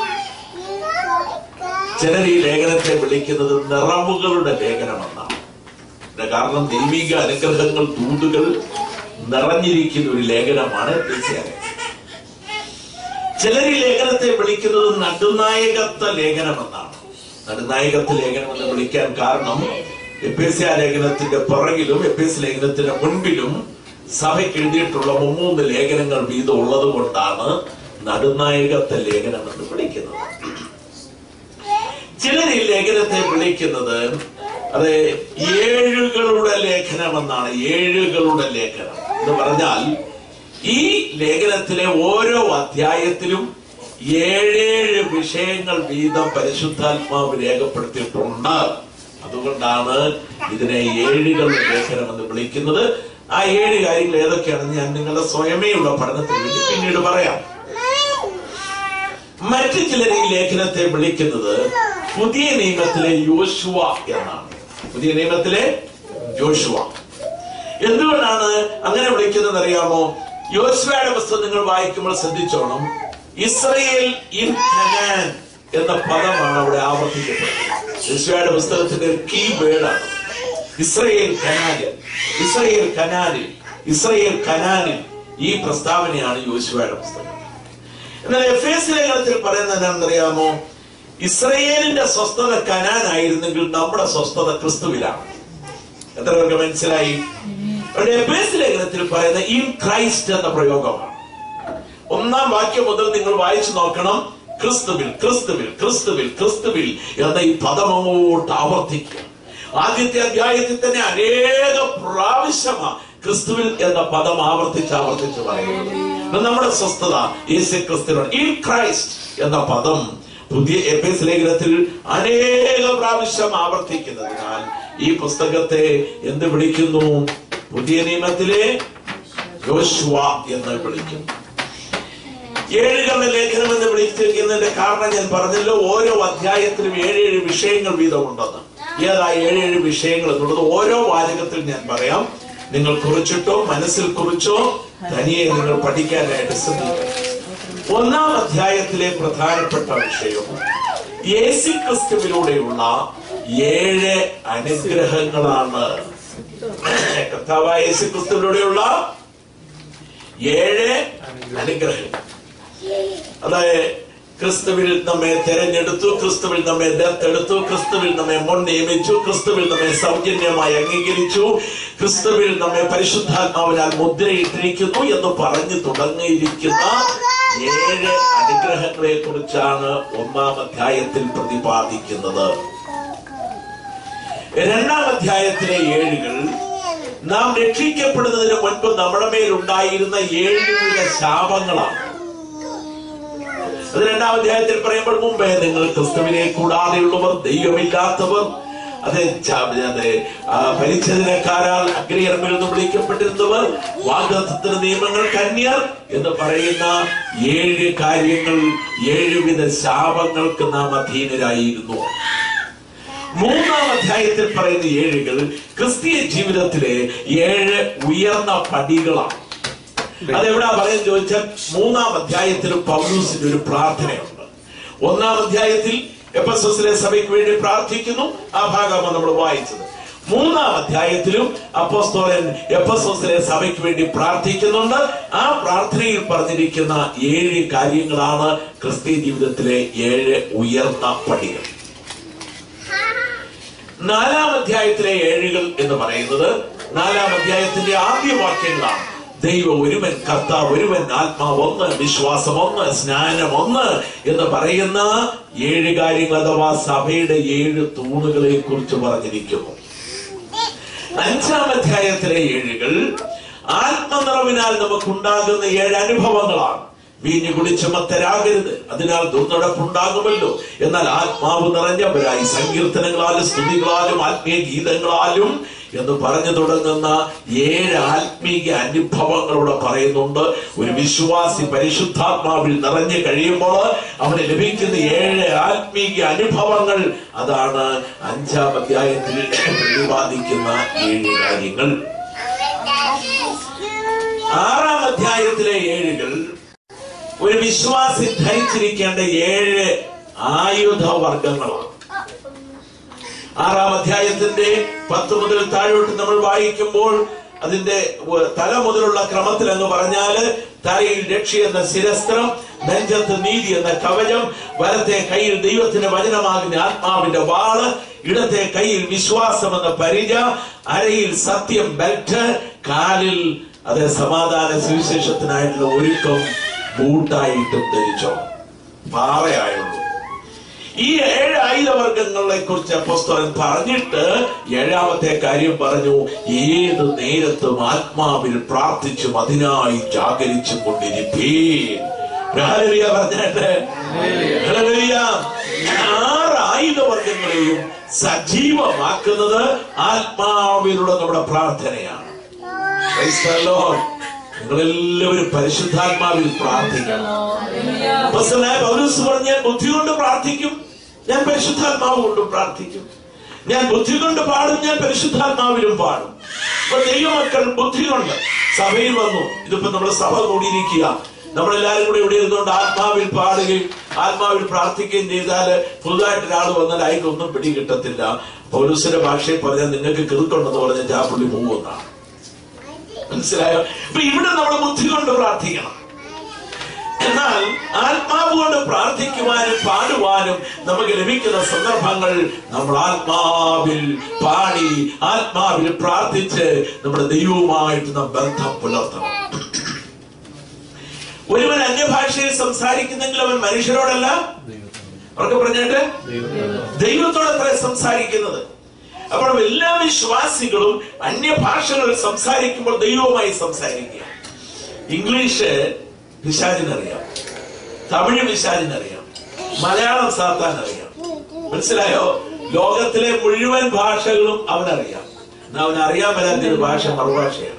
ചിലർ ഈ ലേഖനത്തെ വിളിക്കുന്നത് നിറവുകളുടെ ലേഖനമെന്നാണ്. കാരണം ദൈവിക അനുഗ്രഹങ്ങൾ, ദൂതുകൾ നിറഞ്ഞിരിക്കുന്ന ഒരു ലേഖനമാണ് എഫേസ്യ ലേഖനം. ചിലർ ഈ ലേഖനത്തെ വിളിക്കുന്നത് നടുനായകത്വ ലേഖനമെന്നാണ്. നടുനായകത്വ ലേഖനം എന്ന് വിളിക്കാൻ കാരണം എഫേസ്യ ലേഖനത്തിന്റെ പുറകിലും എഫേസ്യ ലേഖനത്തിന്റെ മുൻപിലും സഭയ്ക്ക് എഴുതിയിട്ടുള്ള മൂന്ന് ലേഖനങ്ങൾ വീതം ഉള്ളത് കൊണ്ടാണ് നടുനായകത്വ ലേഖനം എന്ന് വിളിക്കുന്നത്. ചിലർ ഈ ലേഖനത്തെ വിളിക്കുന്നത് അത് ഏഴുകളുടെ ലേഖനമെന്നാണ്. ഏഴുകളുടെ ലേഖനം എന്ന് പറഞ്ഞാൽ ഈ ലേഖനത്തിലെ ഓരോ അധ്യായത്തിലും ഏഴേഴ് വിഷയങ്ങൾ വീതം പരിശുദ്ധാത്മാവ് രേഖപ്പെടുത്തിയിട്ടുണ്ട്. അതുകൊണ്ടാണ് ഇതിനെ ഏഴുകളുടെ ലേഖനം എന്ന് വിളിക്കുന്നത്. ആ ഏഴ് കാര്യങ്ങൾ ഏതൊക്കെയാണെന്ന് ഞാൻ നിങ്ങളുടെ സ്വയമേയുള്ള പഠനത്തിന് വേണ്ടി പിന്നീട് പറയാം. മറ്റു ചിലർ ഈ ലേഖനത്തെ വിളിക്കുന്നത് പുതിയ നിയമത്തിലെ യോശുവ എന്നാണ്. പുതിയ നിയമത്തിലെ യോശുവ എന്തുകൊണ്ടാണ് അങ്ങനെ വിളിക്കുന്നത് അറിയാമോ? യോശുവയുടെ പുസ്തകം നിങ്ങൾ വായിക്കുമ്പോൾ ശ്രദ്ധിച്ചോണം, ഇസ്രയേൽ ഇൻ കനാൻ എന്ന പദമാണ് അവിടെ ആവർത്തിക്കപ്പെടുന്നത്. യോശുവയുടെ പുസ്തകത്തിന്റെ കീ വേർഡാണ് ഇസ്രയേൽ കനാനിൽ. ഇസ്രയേൽ കനാനിൽ ഇസ്രയേൽ കനാനിൽ ഈ പ്രസ്താവനയാണ് യോശുവയുടെ പുസ്തകം. എന്നാൽ എഫേസ്യ ലേഖനത്തിൽ പറയുന്നത് എന്താണെന്നറിയാമോ? ഇസ്രയേലിന്റെ സ്വസ്ഥത കനാനായിരുന്നെങ്കിൽ നമ്മുടെ സ്വസ്ഥത ക്രിസ്തുവിലാണ്. എത്ര പേർക്ക് മനസ്സിലായി? എഫേസ്യ ലേഖനത്തിൽ പറയുന്ന ഇൻ ക്രൈസ്റ്റ് എന്ന പ്രയോഗമാണ്. ഒന്നാം വാക്യം മുതൽ നിങ്ങൾ വായിച്ചു നോക്കണം. ക്രിസ്തുവിൽ ക്രിസ്തുവിൽ ക്രിസ്തുവിൽ ക്രിസ്തുവിൽ എന്ന ഈ പദം അങ്ങോട്ട് ആവർത്തിക്കുക. ആദ്യത്തെ അധ്യായത്തിൽ തന്നെ അനേക പ്രാവശ്യമാണ് ക്രിസ്തുവിൽ എന്ന പദം ആവർത്തിച്ച് ആവർത്തിച്ച് പറയുന്നത്. നമ്മുടെ സ്വസ്ഥത യേശു ക്രിസ്തുവിലാണ്. ഇൻ ക്രൈസ്റ്റ് എന്ന പദം പുതിയ എഫേസ്യ ലേഖനത്തിൽ അനേക പ്രാവശ്യം ആവർത്തിക്കുന്നതിനാൽ ഈ പുസ്തകത്തെ എന്ത് വിളിക്കുന്നു? പുതിയ നിയമത്തിലെ യോശുവ എന്ന് വിളിക്കുന്നു. ഏഴുകളുടെ ലേഖനം എന്ന് വിളിച്ചിരിക്കുന്നതിന്റെ കാരണം ഞാൻ പറഞ്ഞല്ലോ, ഓരോ അധ്യായത്തിലും ഏഴേഴ് വിഷയങ്ങൾ വീതമുണ്ടെന്ന്. ഏതാ ഏഴേഴ് വിഷയങ്ങൾ എന്നുള്ളത് ഓരോ വാചകത്തിൽ ഞാൻ പറയാം. നിങ്ങൾ കുറിച്ചിട്ടോ മനസ്സിൽ കുറിച്ചോ തനിയെ നിങ്ങൾ പഠിക്കാനായിട്ട് ശ്രദ്ധിക്കണം. ഒന്നാം അധ്യായത്തിലെ പ്രധാനപ്പെട്ട വിഷയം യേശു ക്രിസ്തുവിലൂടെയുള്ള ഏഴ് അനുഗ്രഹങ്ങളാണ്. കർത്താവായ യേശു ക്രിസ്തുവിലൂടെയുള്ള ഏഴ് അനുഗ്രഹങ്ങൾ. അതായത് ക്രിസ്തുവിൽ നമ്മെ തെരഞ്ഞെടുത്തു, ക്രിസ്തുവിൽ നമ്മെ ദത്തെടുത്തു, ക്രിസ്തുവിൽ നമ്മെ മുൻ നിയമിച്ചു, ക്രിസ്തുവിൽ നമ്മെ സൗജന്യമായി അംഗീകരിച്ചു, ക്രിസ്തുവിൽ നമ്മെ പരിശുദ്ധാത്മാവിനാൽ മുദ്രയിട്ടിരിക്കുന്നു എന്ന് പറഞ്ഞു തുടങ്ങിയിരിക്കുന്ന ഏഴ് അനുഗ്രഹങ്ങളെ കുറിച്ചാണ് ഒന്നാം അധ്യായത്തിൽ പ്രതിപാദിക്കുന്നത്. രണ്ടാം അധ്യായത്തിലെ ഏഴുകൾ നാം രക്ഷിക്കപ്പെടുന്നതിന് മുൻപ് നമ്മുടെ മേലുണ്ടായിരുന്ന ഏഴുവിധ ശാപങ്ങളാണ്. അത് രണ്ടാം അധ്യായത്തിൽ പറയുമ്പോൾ മുമ്പേ നിങ്ങൾ ക്രിസ്തുവിനെ കൂടാതെയുള്ളവർ, ദൈവമില്ലാത്തവർ, അതെ അതെ പരിച്ഛേദനക്കാരാൽ അഗ്രഹങ്ങളിൽ നിന്ന് വിളിക്കപ്പെട്ടിരുന്നവർ, വാഗ്ദത്തത്തിന്റെ നിയമങ്ങൾ കന്യർ എന്ന് പറയുന്ന ഏഴ് കാര്യങ്ങൾ, ഏഴുവിധ ശാപങ്ങൾക്ക് നാം അധീനരായിരുന്നു. മൂന്നാം അധ്യായത്തിൽ പറയുന്ന ഏഴുകൾ ക്രിസ്തീയ ജീവിതത്തിലെ ഏഴ് ഉയർന്ന പടികളാണ്. അതെവിടാ പറയാൻ ചോദിച്ചാൽ മൂന്നാം അധ്യായത്തിലും പൗലോസിന്റെ ഒരു പ്രാർത്ഥനയുണ്ട്. ഒന്നാം അധ്യായത്തിൽ എഫെസോസിലെ സഭയ്ക്ക് വേണ്ടി പ്രാർത്ഥിക്കുന്നു, ആ ഭാഗമാണ് നമ്മൾ വായിച്ചത്. മൂന്നാം അധ്യായത്തിലും അപ്പോസ്തലൻ എഫെസോസിലെ സഭയ്ക്ക് വേണ്ടി പ്രാർത്ഥിക്കുന്നുണ്ട്. ആ പ്രാർത്ഥനയിൽ പറഞ്ഞിരിക്കുന്ന ഏഴ് കാര്യങ്ങളാണ് ക്രിസ്തീയ ജീവിതത്തിലെ ഏഴ് ഉയർന്ന പടികൾ. നാലാം അധ്യായത്തിലെ ഏഴുകൾ എന്ന് പറയുന്നത് നാലാം അധ്യായത്തിന്റെ ആദ്യ വാക്യങ്ങളാണ്. ദൈവം ഒരുവൻ, കർത്താവ് ഒരുവൻ, ആത്മാവ് ഒന്ന്, വിശ്വാസം ഒന്ന്, സ്നാനം ഒന്ന് എന്ന് പറയുന്ന ഏഴ് കാര്യങ്ങൾ അഥവാ സഭയുടെ ഏഴ് തൂണുകളെ കുറിച്ച് പറഞ്ഞിരിക്കുന്നു. അഞ്ചാം അധ്യായത്തിലെ ഏഴുകൾ ആത്മനിറവിനാൽ നമുക്കുണ്ടാകുന്ന ഏഴ് അനുഭവങ്ങളാണ്. വീഞ്ഞു കുടിച്ച് മത്തരാകരുത്, അതിനാൽ ദുർനടപ്പുണ്ടാകുമല്ലോ, എന്നാൽ ആത്മാവ് നിറഞ്ഞവരായി സങ്കീർത്തനങ്ങളാലും സ്തുതികളാലും ആത്മീയ ഗീതങ്ങളാലും എന്ന് പറഞ്ഞു തുടങ്ങുന്ന ഏഴ് ആത്മീയ അനുഭവങ്ങളോടെ പറയുന്നുണ്ട്. ഒരു വിശ്വാസി പരിശുദ്ധാത്മാവിൽ നിറഞ്ഞു കഴിയുമ്പോൾ അവന് ലഭിക്കുന്ന ഏഴ് ആത്മീയ അനുഭവങ്ങൾ, അതാണ് അഞ്ചാം അധ്യായത്തിൽ പ്രതിപാദിക്കുന്ന ഏഴ് കാര്യങ്ങൾ. ആറാം അധ്യായത്തിലെ ഏഴുകൾ ഒരു വിശ്വാസി ധരിച്ചിരിക്കേണ്ട ഏഴ് ആയുധവർഗങ്ങളാണ്. ആറാം അധ്യായത്തിന്റെ പത്ത് മുതൽ താഴോട്ട് നമ്മൾ വായിക്കുമ്പോൾ അതിന്റെ തല മുതലുള്ള ക്രമത്തിൽ എന്ന് പറഞ്ഞാല് തലയിൽ രക്ഷ എന്ന ശിരസ്ത്രം, നെഞ്ചത്ത് നീതി എന്ന കവചം, വലത്തെ കയ്യിൽ ദൈവത്തിന്റെ വചനമാകുന്ന ആത്മാവിന്റെ വാള്, ഇടത്തെ കയ്യിൽ വിശ്വാസം എന്ന പരിച, അരയിൽ സത്യം ബെൽറ്റ്, കാലിൽ അത് സമാധാന സുവിശേഷത്തിനായിട്ടുള്ള ഒരുക്കം ബൂട്ടായിട്ടും ധരിച്ചോ, പാറയായുള്ളൂ. ഈ ഏഴ് ആയുധവർഗങ്ങളെ കുറിച്ച് അപ്പോസ്തലൻ പറഞ്ഞിട്ട് ഏഴാമത്തെ കാര്യം പറഞ്ഞു, ഏത് നേരത്തും ആത്മാവിൽ പ്രാർത്ഥിച്ചും അതിനായി ജാഗരിച്ചും കൊണ്ടിരിപ്പീൻ. ഹല്ലേലൂയ പറഞ്ഞിട്ട് ഹല്ലേലൂയ. ആറ് ആയുധവർഗങ്ങളെയും സജീവമാക്കുന്നത് ആത്മാവിലുള്ള നമ്മുടെ പ്രാർത്ഥനയാണ്. നിങ്ങളെല്ലാവരും പരിശുദ്ധാത്മാവിൽ പ്രാർത്ഥിക്കണം. പൗലോസ് പറഞ്ഞു, ഞാൻ ബുദ്ധി കൊണ്ട് പ്രാർത്ഥിക്കും, ഞാൻ പരിശുദ്ധാത്മാവ് കൊണ്ടും പ്രാർത്ഥിക്കും. ഞാൻ ബുദ്ധി കൊണ്ട് പാടും, ഞാൻ പരിശുദ്ധാത്മാവിലും പാടും. അപ്പൊ ദൈവമക്കൾ ബുദ്ധി കൊണ്ട് സഭയിൽ വന്നു. ഇതിപ്പോ നമ്മുടെ സഭ കൂടിയിരിക്കുക, നമ്മളെല്ലാരും കൂടെ ഇവിടെ ഇരുന്നുകൊണ്ട് ആത്മാവിൽ പാടുകയും ആത്മാവിൽ പ്രാർത്ഥിക്കുകയും ചെയ്താല് പുതുതായിട്ട് ഒരാൾ വന്നാൽ അതിനൊന്നും പിടി കിട്ടത്തില്ല. പൗലോസിന്റെ ഭാഷയിൽ പറഞ്ഞാൽ നിങ്ങൾക്ക് കിറുക്കുണ്ടെന്ന് പറഞ്ഞ ചാപ്പുള്ളി പോകുന്നതാണ്. മനസ്സിലായോ? അപ്പൊ ഇവിടെ നമ്മൾ ബുദ്ധി കൊണ്ട് പ്രാർത്ഥിക്കണം. എന്നാൽ ആത്മാവ് കൊണ്ട് പ്രാർത്ഥിക്കുവാനും പാടുവാനും നമുക്ക് ലഭിക്കുന്ന സന്ദർഭങ്ങൾ നമ്മൾ ആത്മാവിൽ പാടി ആത്മാവിൽ പ്രാർത്ഥിച്ച് നമ്മുടെ ദൈവവുമായിട്ട് നാം ബന്ധം പുലർത്തണം. ഒരുവൻ അന്യഭാഷയിൽ സംസാരിക്കുന്നെങ്കിൽ അവൻ മനുഷ്യരോടല്ല, അവർക്ക് പറഞ്ഞിട്ട് ദൈവത്തോടത്ര സംസാരിക്കുന്നത്. അപ്പോൾ എല്ലാ വിശ്വാസികളും അന്യഭാഷകളിൽ സംസാരിക്കുമ്പോൾ ദൈവവുമായി സംസാരിക്കുക. ഇംഗ്ലീഷ് പിശാചിനറിയാം, തമിഴ് പിശാചിനറിയാം, മലയാളം സാത്താൻ അറിയാം. മനസ്സിലായോ? ലോകത്തിലെ മുഴുവൻ ഭാഷകളും അവനറിയാം. അവൻ അറിയാൻ പറ്റാത്തൊരു ഭാഷ മറുഭാഷയാണ്.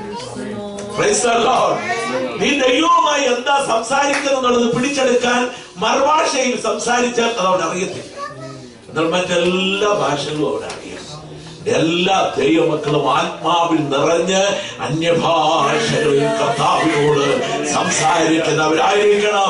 നീ ദൈവവുമായി എന്താ സംസാരിക്കുന്നുള്ളത് പിടിച്ചെടുക്കാൻ മറുഭാഷയിൽ സംസാരിച്ചാൽ അത് അവൻ അറിയത്തില്ല. എന്നാൽ മറ്റെല്ലാ ഭാഷകളും അവനറിയാം. എല്ലാ ദൈവമക്കളും ആത്മാവിൽ നിറഞ്ഞ് അന്യഭാഷകളിൽ കർത്താവിനോട് സംസാരിക്കുന്നവരായിരിക്കണം.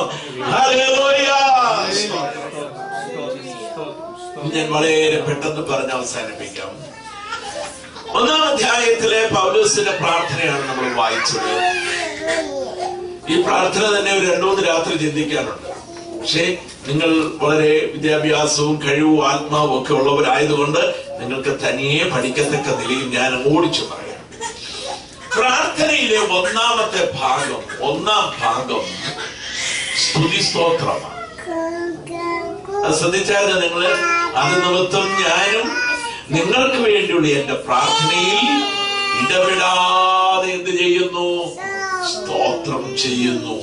ഞാൻ വളരെ പെട്ടെന്ന് പറഞ്ഞ് അവസാനിപ്പിക്കാം. ഒന്നാം അധ്യായത്തിലെ പൗലോസിന്റെ പ്രാർത്ഥനയാണ് നമ്മൾ വായിച്ചത്. ഈ പ്രാർത്ഥന തന്നെ ഒരു രണ്ടു മൂന്ന് രാത്രി ചിന്തിക്കാനുണ്ട്. പക്ഷേ നിങ്ങൾ വളരെ വിദ്യാഭ്യാസവും കഴിവും ആത്മാവും ഒക്കെ ഉള്ളവരായതുകൊണ്ട് നിങ്ങൾക്ക് തനിയെ പഠിക്കത്തക്ക നിലയിൽ ഞാൻ ഓടിച്ചു പറയാം. പ്രാർത്ഥനയിലെ ഒന്നാമത്തെ ഭാഗം ഒന്നാം ഭാഗം സ്തുതിസ്തോത്രമാണ്. അത് ശ്രദ്ധിച്ചാൽ നിങ്ങൾ അത് നിമിത്തം ഞാനും നിങ്ങൾക്ക് വേണ്ടിയുള്ള എന്റെ പ്രാർത്ഥനയിൽ ഇടപെടാതെ എന്ത് ചെയ്യുന്നു? സ്തോത്രം ചെയ്യുന്നു.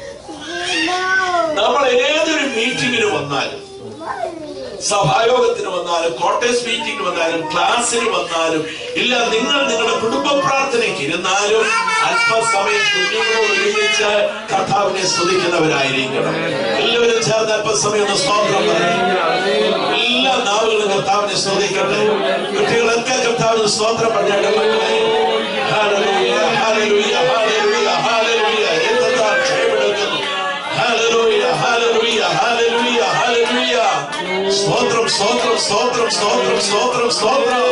നമ്മൾ ഏതൊരു മീറ്റിങ്ങിന് വന്നാലും, സഭായോഗത്തിന് വന്നാലും, കോട്ടേഴ്സ് മീറ്റിംഗിന് വന്നാലും, ക്ലാസ്സിന് വന്നാലും, ഇല്ല നിങ്ങൾ നിങ്ങളുടെ കുടുംബ പ്രാർത്ഥനയ്ക്ക് ഇരുന്നാലും അല്പസമയം കുഞ്ഞുങ്ങളോട് ഒരുമിച്ച് കർത്താവിനെ സ്തുതിക്കുന്നവരായിരിക്കണം. എല്ലാവരും ചേർന്ന് അല്പസമയം ഒന്ന് സ്തോത്രം പറയും. എല്ലാ നാവുകളും കർത്താവിനെ സ്തുതിക്കട്ടെ. കുട്ടികളൊക്കെ കർത്താവിന് സ്തോത്രം പറഞ്ഞാട്ടെ. മക്കളെ ഹല്ലേലൂയ, ഹല്ലേലൂയ, ഹല്ലേലൂയ, ഹല്ലേലൂയ. എന്തെന്താ ക്ഷയമെടുക്കുന്നു. Hallelujah, hallelujah, hallelujah, hallelujah. സ്തോത്രം, സ്തോത്രം, സ്തോത്രം, സ്തോത്രം, സ്തോത്രം, സ്തോത്രം.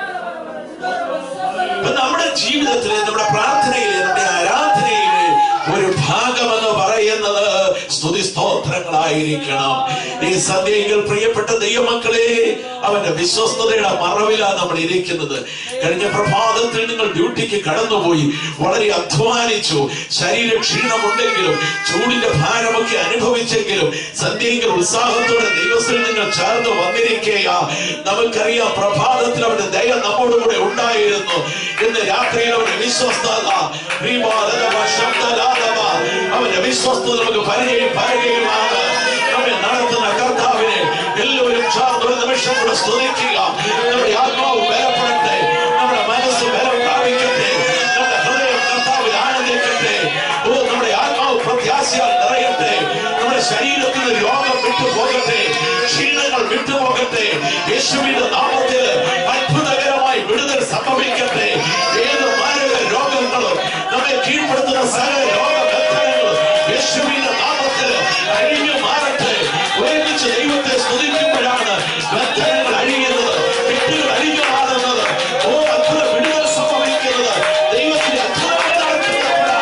നമ്മുടെ ജീവിതത്തിലെ, നമ്മുടെ പ്രാർത്ഥനയിലെ, നമ്മുടെ ആരാധനയിലെ ഒരു ഭാഗമെന്ന് പറയുന്നത് സ്തുതി സ്തോത്രങ്ങളായിരിക്കണം. ഈ സന്ധ്യയിൽ പ്രിയപ്പെട്ട ദൈവമക്കളെ, അവന്റെ വിശ്വസ്തതയുടെ മറവിലാണ് നമ്മൾ ഇരിക്കുന്നത്. കഴിഞ്ഞ പ്രഭാതത്തിൽ നിങ്ങൾ ഡ്യൂട്ടിക്ക് കടന്നുപോയി, വളരെ അധ്വാനിച്ചു, ശരീര ക്ഷീണമുണ്ടെങ്കിലും ചൂടിന്റെ ഭാരമൊക്കെ അനുഭവിച്ചെങ്കിലും സന്ധ്യയിൽ ഉത്സാഹത്തോടെ ദൈവത്തിൽ നിങ്ങൾ ചേർന്ന് വന്നിരിക്കുക. നമുക്കറിയാം പ്രഭാതത്തിൽ അവന്റെ ദയ നമ്മോടുകൂടെ ഉണ്ടായിരുന്നു. ഇന്ന് രാത്രിയിൽ അവന്റെ വിശ്വസ്തത, അവന്റെ വിശ്വസ്തത നമുക്ക് പരിചയം പറയുകയുമാണ്. നമ്മെ നടത്തുന്ന കർത്താവിനെ എല്ലാവരും ചേർന്ന് ഒരു നിമിഷം കൂടെ സ്തുതിക്കുക. നമ്മുടെ ആത്മാവ് ബലപ്പെടട്ടെ, നമ്മുടെ യേശുവിന്റെ നാമത്തിൽ അത്ഭുതകരമായി വിടുതൽ സംഭവിക്കട്ടെ. ഏത് മാരക രോഗങ്ങളും നമ്മെ കീഴ്പ്പെടുത്തുന്ന സകല രോഗബന്ധനങ്ങളും യേശുവിന്റെ നാമത്തിൽ അഴിഞ്ഞു മാറട്ടെ. ഒരുമിച്ച് ദൈവത്തെ സ്തുതിക്കുമ്പോഴാണ് ബന്ധനങ്ങൾ അഴിയുന്നത്, കെട്ടുകൾ അഴിഞ്ഞു മാറുന്നത്. ഓ അത്ഭുത വിടുതൽ സംഭവിക്കുന്നത് ദൈവത്തിന്റെ അത്ഭുതങ്ങൾ നടക്കുന്നപ്പോഴാണ്.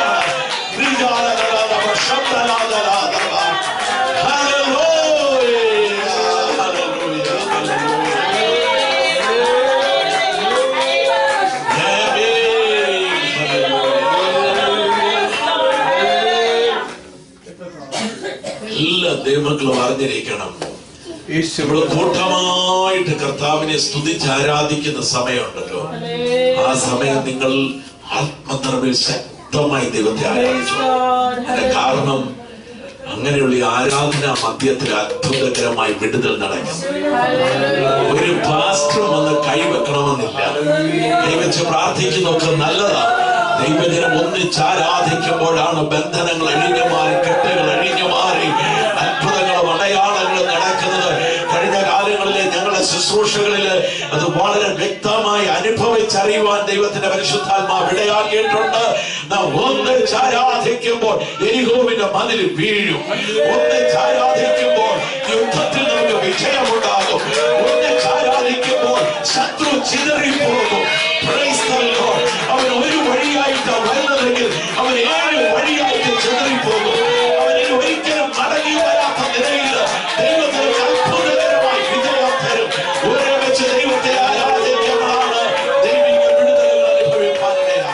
എല്ലാ ദൈവമക്കളും അറിഞ്ഞിരിക്കണം, നമ്മൾ കൂട്ടമായിട്ട് കർത്താവിനെ സ്തുതിച്ച് ആരാധിക്കുന്ന സമയമുണ്ടല്ലോ, ആ സമയം നിങ്ങൾ ആത്മനിറവിൽ ശക്തമായി ദൈവത്തെ ആരാധിച്ചു. അതിന്റെ കാരണം അങ്ങനെയുള്ള ആരാധനാ മധ്യത്തിൽ അത്ഭുതകരമായി വിടുതൽ നടക്കും. ഒരു പാസ്റ്റർ വന്ന് കൈവെക്കണമെന്നില്ല, കൈവച്ച് പ്രാർത്ഥിക്കുന്നതൊക്കെ നല്ലതാണ്. ദൈവജനം ഒന്നിച്ച് ആരാധിക്കുമ്പോഴാണ് ബന്ധനങ്ങൾ അഴിഞ്ഞു മാറി, കെട്ടുകൾ അഴിഞ്ഞു മാറി, അത്ഭുതങ്ങളും അടയാളങ്ങളും നടക്കുന്നത്. കഴിഞ്ഞ കാലങ്ങളിലെ ഞങ്ങളുടെ ശുശ്രൂഷകളില് അത് വളരെ വ്യക്തമായി അനുഭവിച്ചറിയുവാൻ ദൈവത്തിന്റെ പരിശുദ്ധാത്മാവ് ഇടയാക്കിയിട്ടുണ്ട്. നാം ഒന്നിച്ച് ആരാധിക്കുമ്പോൾ എരിഹോവിന്റെ മതിൽ വീഴും. ഒന്നിച്ച് ആരാധിക്കുമ്പോൾ യുദ്ധത്തിൽ നമുക്ക് വിജയമുണ്ടാകും. ഒന്നിച്ച് ആരാധിക്കുമ്പോൾ ശത്രു ചിതറിപ്പോകും. അവൻ ഒരു വഴിയായിട്ട് വരുന്നതെങ്കിൽ അവൻ ഏഴ് വഴിയായിട്ട് ചിതറിപ്പോകും. അവനിൽ ഒരിക്കലും മടങ്ങി വരാത്ത നിലയിൽ ദൈവത്തിന് അത്ഭുതകരമായി വിജയം തരും. ഒരേ വെച്ച് ദൈവത്തെ ആരാധിക്കുമ്പോഴാണ് ദൈവിക വിടുതലുകൾ അനുഭവിക്കാനിടയാണ്.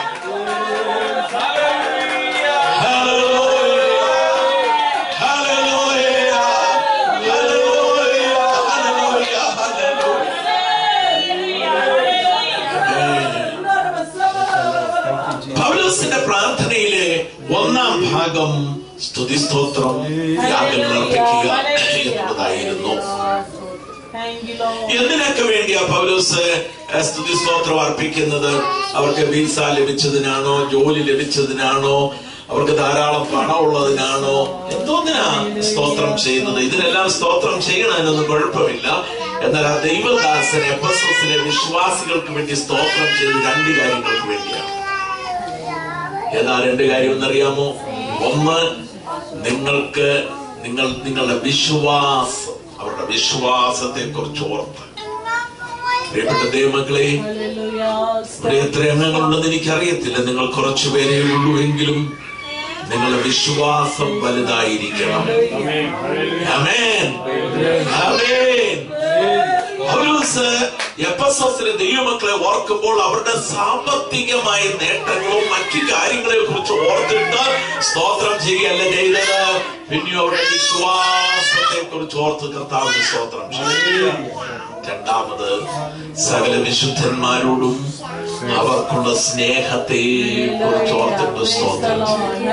പൗലോസിന്റെ പ്രാർത്ഥനയിലെ ഒന്നാം ഭാഗം സ്തുതിസ്തോത്രം യാഗങ്ങൾ അർപ്പിക്കുക എന്നതായിരുന്നു. എന്തിനൊക്കെ വേണ്ടിയാ പൗലോസ് സ്തുതിസ്തോത്രം അർപ്പിക്കുന്നത്? അവർക്ക് വീസ ലഭിച്ചതിനാണോ, ജോലി ലഭിച്ചതിനാണോ, അവർക്ക് ധാരാളം പണം ഉള്ളതിനാണോ, എന്തോന്നിനാ സ്തോത്രം ചെയ്യുന്നത്? ഇതിനെല്ലാം സ്തോത്രം ചെയ്യണമെന്നൊന്നും കുഴപ്പമില്ല. എന്നാൽ ആ ദൈവദാസൻ എഫെസോസിലെ വിശ്വാസികൾക്ക് വേണ്ടി സ്തോത്രം ചെയ്ത് രണ്ട് കാര്യങ്ങൾക്ക് വേണ്ടിയാണ്. ഏതാ രണ്ട് കാര്യം എന്നറിയാമോ? ഒന്ന്, നിങ്ങൾക്ക് നിങ്ങൾ നിങ്ങളുടെ വിശ്വാസം, അവരുടെ വിശ്വാസത്തെ കുറിച്ച് ഓർത്ത്. പ്രിയപ്പെട്ട ദൈവമക്കളെ, ഇവിടെ എത്ര അംഗങ്ങളുണ്ടെന്ന് എനിക്കറിയത്തില്ല, നിങ്ങൾ കുറച്ചു പേരേ ഉള്ളൂ എങ്കിലും നിങ്ങളുടെ വിശ്വാസം വലുതായിരിക്കണം. ആമേൻ, ആമേൻ. പൗലോസ് എഫെസോസിലെ ദൈവമക്കളെ ഓർക്കുമ്പോൾ അവരുടെ സാമ്പത്തികമായ നേട്ടങ്ങളും മറ്റു കാര്യങ്ങളെ കുറിച്ച് ഓർത്തിട്ട് സ്തോത്രം ചെയ്യുകയല്ല ചെയ്തത്, പിന്നെ അവരുടെ വിശ്വാസത്തെ കുറിച്ച് ഓർത്ത് കർത്താവിന് സ്തോത്രം ചെയ്യും. രണ്ടാമത്, സകല വിശുദ്ധന്മാരോടും അവർക്കുള്ള സ്നേഹത്തെ കുറിച്ച് ഓർത്തിട്ട് സ്തോത്രം ചെയ്യും.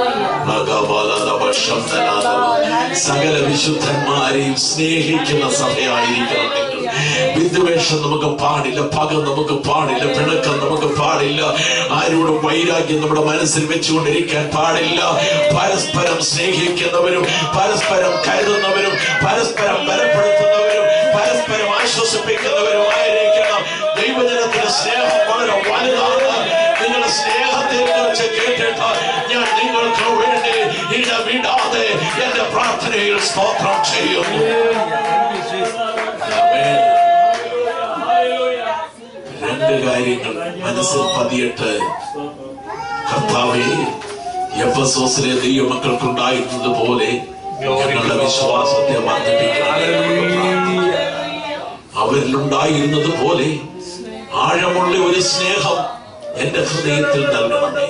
സകല വിശുദ്ധന്മാരെയും സ്നേഹിക്കുന്ന സഭയായിരിക്കണം നിങ്ങൾ. വിദ്വേഷം നമുക്ക് പാടില്ല, പക നമുക്ക് പാടില്ല, പിണക്കം നമുക്ക് പാടില്ല, ആരോടും വൈരാഗ്യം നമ്മുടെ മനസ്സിൽ വെച്ചുകൊണ്ടിരിക്കാൻ പാടില്ല. പരസ്പരം സ്നേഹിക്കുന്നവരും പരസ്പരം കരുതുന്നവരും പരസ്പരം ബലപ്പെടുത്തുന്നവരും പരസ്പരം ആശ്വസിപ്പിക്കുന്നവരുമായിരിക്കണം. ദൈവജനത്തിന്റെ സ്നേഹം വളരെ വലുതാണ്. നിങ്ങളുടെ സ്നേഹത്തെ കുറിച്ച് കേട്ടിട്ട് ഞാൻ നിങ്ങൾക്ക് വേണ്ടി ഇടവിടാതെ എന്റെ പ്രാർത്ഥനയിൽ സ്തോത്രം ചെയ്യുന്നു. രണ്ട് കാര്യങ്ങൾ മനസ്സിൽ പതിയിട്ട്, കർത്താവേ, എഫെസോസിലെ ദൈവമക്കൾക്കുണ്ടായിരുന്നത് പോലെ ഞങ്ങളുടെ വിശ്വാസത്തെ വർദ്ധിപ്പിക്കണം. അവരിലുണ്ടായിരുന്നത് പോലെ ആഴമുള്ള ഒരു സ്നേഹം എന്റെ ഹൃദയത്തിൽ നൽകണമേ.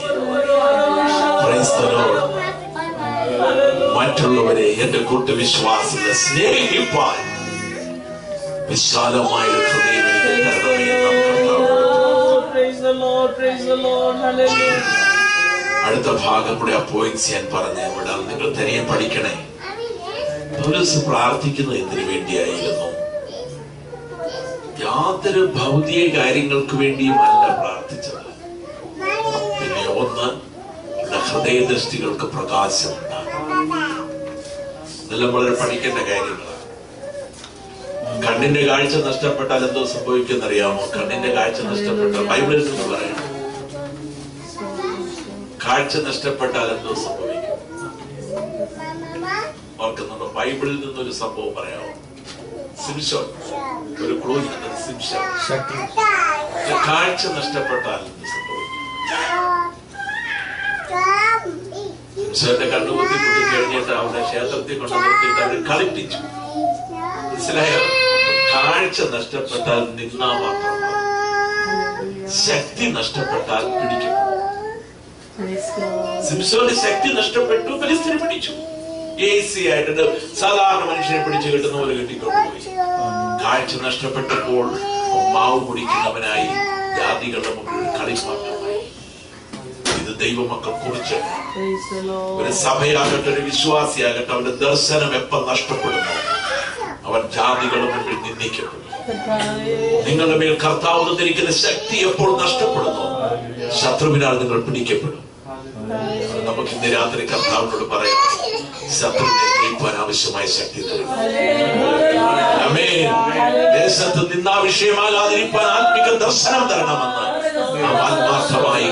മറ്റുള്ളവരെ, എന്റെ കൂട്ടുവിശ്വാസികളെ സ്നേഹിപ്പാൻ വിശാലമായ ഒരു ഹൃദയം എനിക്ക് തരണമേ. അടുത്ത ഭാഗം കൂടെ ആ പോയിന്റ്സ് ഞാൻ പറഞ്ഞു വിടാം, നിങ്ങൾ തനിയെ പഠിക്കണേ. പൗലോസ് പ്രാർത്ഥിക്കുന്നത് എന്തിനു വേണ്ടിയായിരുന്നു? യാതൊരു ഭൗതിക കാര്യങ്ങൾക്ക് വേണ്ടിയും അല്ല പ്രാർത്ഥിച്ചത്. പിന്നെ ഒന്ന്, ഹൃദയദൃഷ്ടികൾക്ക് പ്രകാശം ഉണ്ടാകും. ഇതെല്ലാം വളരെ പഠിക്കേണ്ട കാര്യങ്ങളാണ്. കണ്ണിന്റെ കാഴ്ച നഷ്ടപ്പെട്ടാൽ എന്തോ സംഭവിക്കുന്നറിയാമോ? കണ്ണിന്റെ കാഴ്ച നഷ്ടപ്പെട്ടാൽ ബൈബിളിൽ നിന്ന് പറയണം, കാഴ്ച നഷ്ടപ്പെട്ടാൽ എന്തോ സംഭവിക്കും? ഓർക്കുന്നുണ്ടോ? ബൈബിളിൽ നിന്നൊരു സംഭവം പറയാമോ? സിംസോൻ, ഒരു ക്ലൂ ചെയ്യുന്നത് സിംസോൻ. കാഴ്ച നഷ്ടപ്പെട്ടാൽ എന്ത് സംഭവിക്കും? സിംസോന്റെ കണ്ണുകുത്തി കുത്തി കഴിഞ്ഞിട്ട് അവരുടെ ക്ഷേത്രത്തിൽ കൊണ്ട് നിർത്തിയിട്ട് അവർ കളിപ്പിച്ചു. മനസ്സിലായോ? കാഴ്ച നഷ്ടപ്പെട്ടാൽ നിന്നാ മാത്രം, ശക്തി നഷ്ടപ്പെട്ടാൽ പിടിക്കും. സിംസോന് ശക്തി നഷ്ടപ്പെട്ടു, ഫിലിസ്തീനെ പിടിച്ചു. ഈസി ആയിട്ട് സാധാരണ മനുഷ്യനെ പിടിച്ചു കിട്ടുന്ന പോലെ കിട്ടിക്കൊണ്ടുപോയി. കാഴ്ച നഷ്ടപ്പെട്ടപ്പോൾ മാവ് കുടിക്കുന്നവനായി ജാതികളുടെ മുമ്പിൽ കളിപ്പാട്ടമായി. ഇത് ദൈവമക്കൾ കുറിച്ച് ഒരു സഭയാകട്ടെ, ഒരു വിശ്വാസിയാകട്ടെ, അവന്റെ ദർശനം എപ്പം നഷ്ടപ്പെടുന്നു അവൻ ജാതികളുടെ മുമ്പിൽ നിന്ദിക്കപ്പെടും. നിങ്ങളുടെ മേൽ കർത്താവ് തന്നിരിക്കുന്ന ശക്തി എപ്പോൾ നഷ്ടപ്പെടുന്നു ശത്രുവിനാൽ നിങ്ങൾ പിടിക്കപ്പെടും. നമുക്ക് ഇന്ന് രാത്രി കർത്താവിനോട് പറയാം, ശത്രുവിനെ ജയിക്കുവാൻ ആവശ്യമായ ശക്തി തരും. ആമേൻ. ദേശത്ത് നിന്നാ വിഷയമാകാതിരിക്കാൻ ആത്മിക ദർശനം തരണമെന്ന് നാം ആത്മാർത്ഥമായി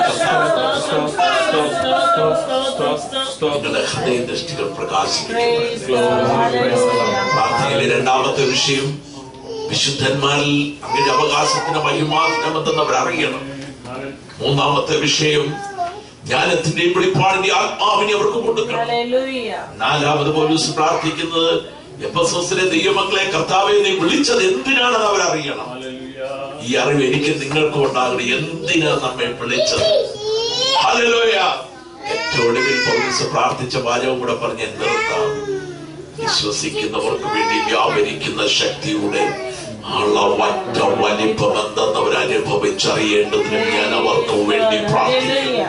നിങ്ങളുടെ ഹൃദയദൃഷ്ടികൾ പ്രകാശിപ്പിക്കും. പ്രാർത്ഥനയിലെ രണ്ടാമത്തെ വിഷയം, വിശുദ്ധന്മാരിൽ അങ്ങയുടെ അവകാശത്തിന് മഹിമാനമെന്നവർ അറിയണം. മൂന്നാമത്തെ വിഷയം, ജ്ഞാനത്തിന്റെയും വെളിപ്പാടിന്റെ ആത്മാവിനെ അവർക്ക് കൊടുക്കണം. നാലാമത് പൗലോസ് പ്രാർത്ഥിക്കുന്നത്, എഫെസോസിലെ ദൈവമക്കളെ കർത്താവെ നീ വിളിച്ചത് എന്തിനാണെന്ന് അവരറിയണം. ഈ അറിവ് എനിക്ക് നിങ്ങൾക്കും ഉണ്ടാകണം, എന്തിനാ നമ്മെ വിളിച്ചത്. ഹല്ലേലൂയ. ഏറ്റവും ഒടുവിൽ പൗലോസ് പ്രാർത്ഥിച്ച വാചകം കൂടെ പറഞ്ഞ് നിർത്താം. വിശ്വസിക്കുന്നവർക്ക് വേണ്ടി വ്യാപരിക്കുന്ന ശക്തിയുടെ അളവറ്റ വലിപ്പം എന്തെന്നവർ അനുഭവിച്ചറിയേണ്ടതിനും ഞാൻ അവർക്ക് വേണ്ടി പ്രാർത്ഥിക്കുന്നു.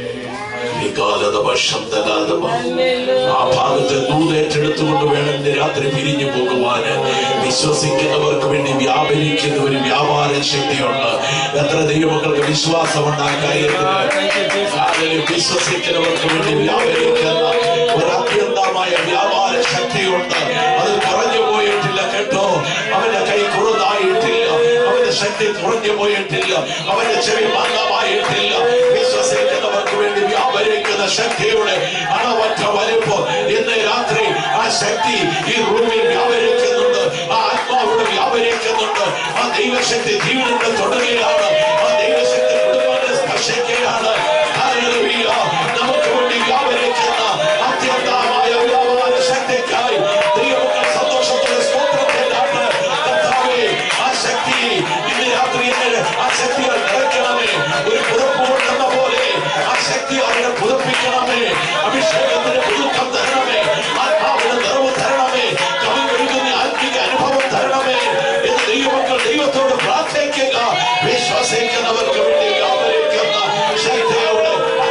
ആ ഭാഗത്തെ ദൂതേറ്റെടുത്തുകൊണ്ട് വേണം ഇന്ന് രാത്രി പിരിഞ്ഞു പോകുവാന്. വിശ്വസിക്കുന്നവർക്ക് വേണ്ടി വ്യാപരിക്കുന്ന ഒരു വ്യാപാര ശക്തിയുണ്ട്. എത്ര ദൈവമക്കൾക്ക് വിശ്വാസമുണ്ട് ആ കാര്യത്തിൽ? വിശ്വസിക്കുന്നവർക്ക് വേണ്ടി വ്യാപരിക്കുന്ന ഒരു അത്യന്തമായ വ്യാപാര ശക്തിയുണ്ട്. അത് കുറഞ്ഞു പോയിട്ടില്ല കേട്ടോ. അവന്റെ കൈ കുറുതായിട്ടില്ല, അവന്റെ ശക്തി കുറഞ്ഞു പോയിട്ടില്ല, അവന്റെ ചെവി മന്ദമായിട്ടില്ല. വിശ്വസിക്കുന്നവർക്ക് വേണ്ടി വ്യാപരിക്കുന്ന ശക്തിയുടെ അളവറ്റ വലിപ്പം ഇന്ന് രാത്രി ആ ശക്തി ഈ റൂമിൽ വ്യാപരിക്കുന്നുണ്ട്. ആ ആത്മാവിടെ വ്യാപരിക്കുന്നുണ്ട്. ആ ദൈവശക്തി ജീവിതത്തിൽ തുടരുകയാണ്. ആ ദൈവശക്തി കുടുംബത്തെ സ്പർശിക്കുകയാണ്. നമുക്ക് വേണ്ടി വ്യാപരിക്കുന്ന അത്യന്തമായ വ്യാപാര ശക്തിക്കായി ദൈവമക്കൾ സന്തോഷത്തോടെ സ്തോത്രത്തിലാണ്. കർത്താവേ, ആ ശക്തി ഇന്ന് രാത്രി ആ ശക്തികൾ നിറയ്ക്കണമേ. ഒരു പുറപ്പുകൊണ്ടെന്ന പോലെ ആ ശക്തി അവരെ പുറപ്പിക്കണമേ. അഭിഷേകത്തിന് പുതുക്കം തരണമേ. ആത്മാവിന് നിറവ് തരണമേ. കവി ഒഴുകുന്ന ആത്മിക അനുഭവം തരണമേ എന്ന് ദൈവമക്കൾ ദൈവത്തോട് പ്രാർത്ഥിക്കുക. വിശ്വസിക്കുന്നവർക്ക് വേണ്ടി വ്യാപരിക്കുന്ന ശക്തിയോടെ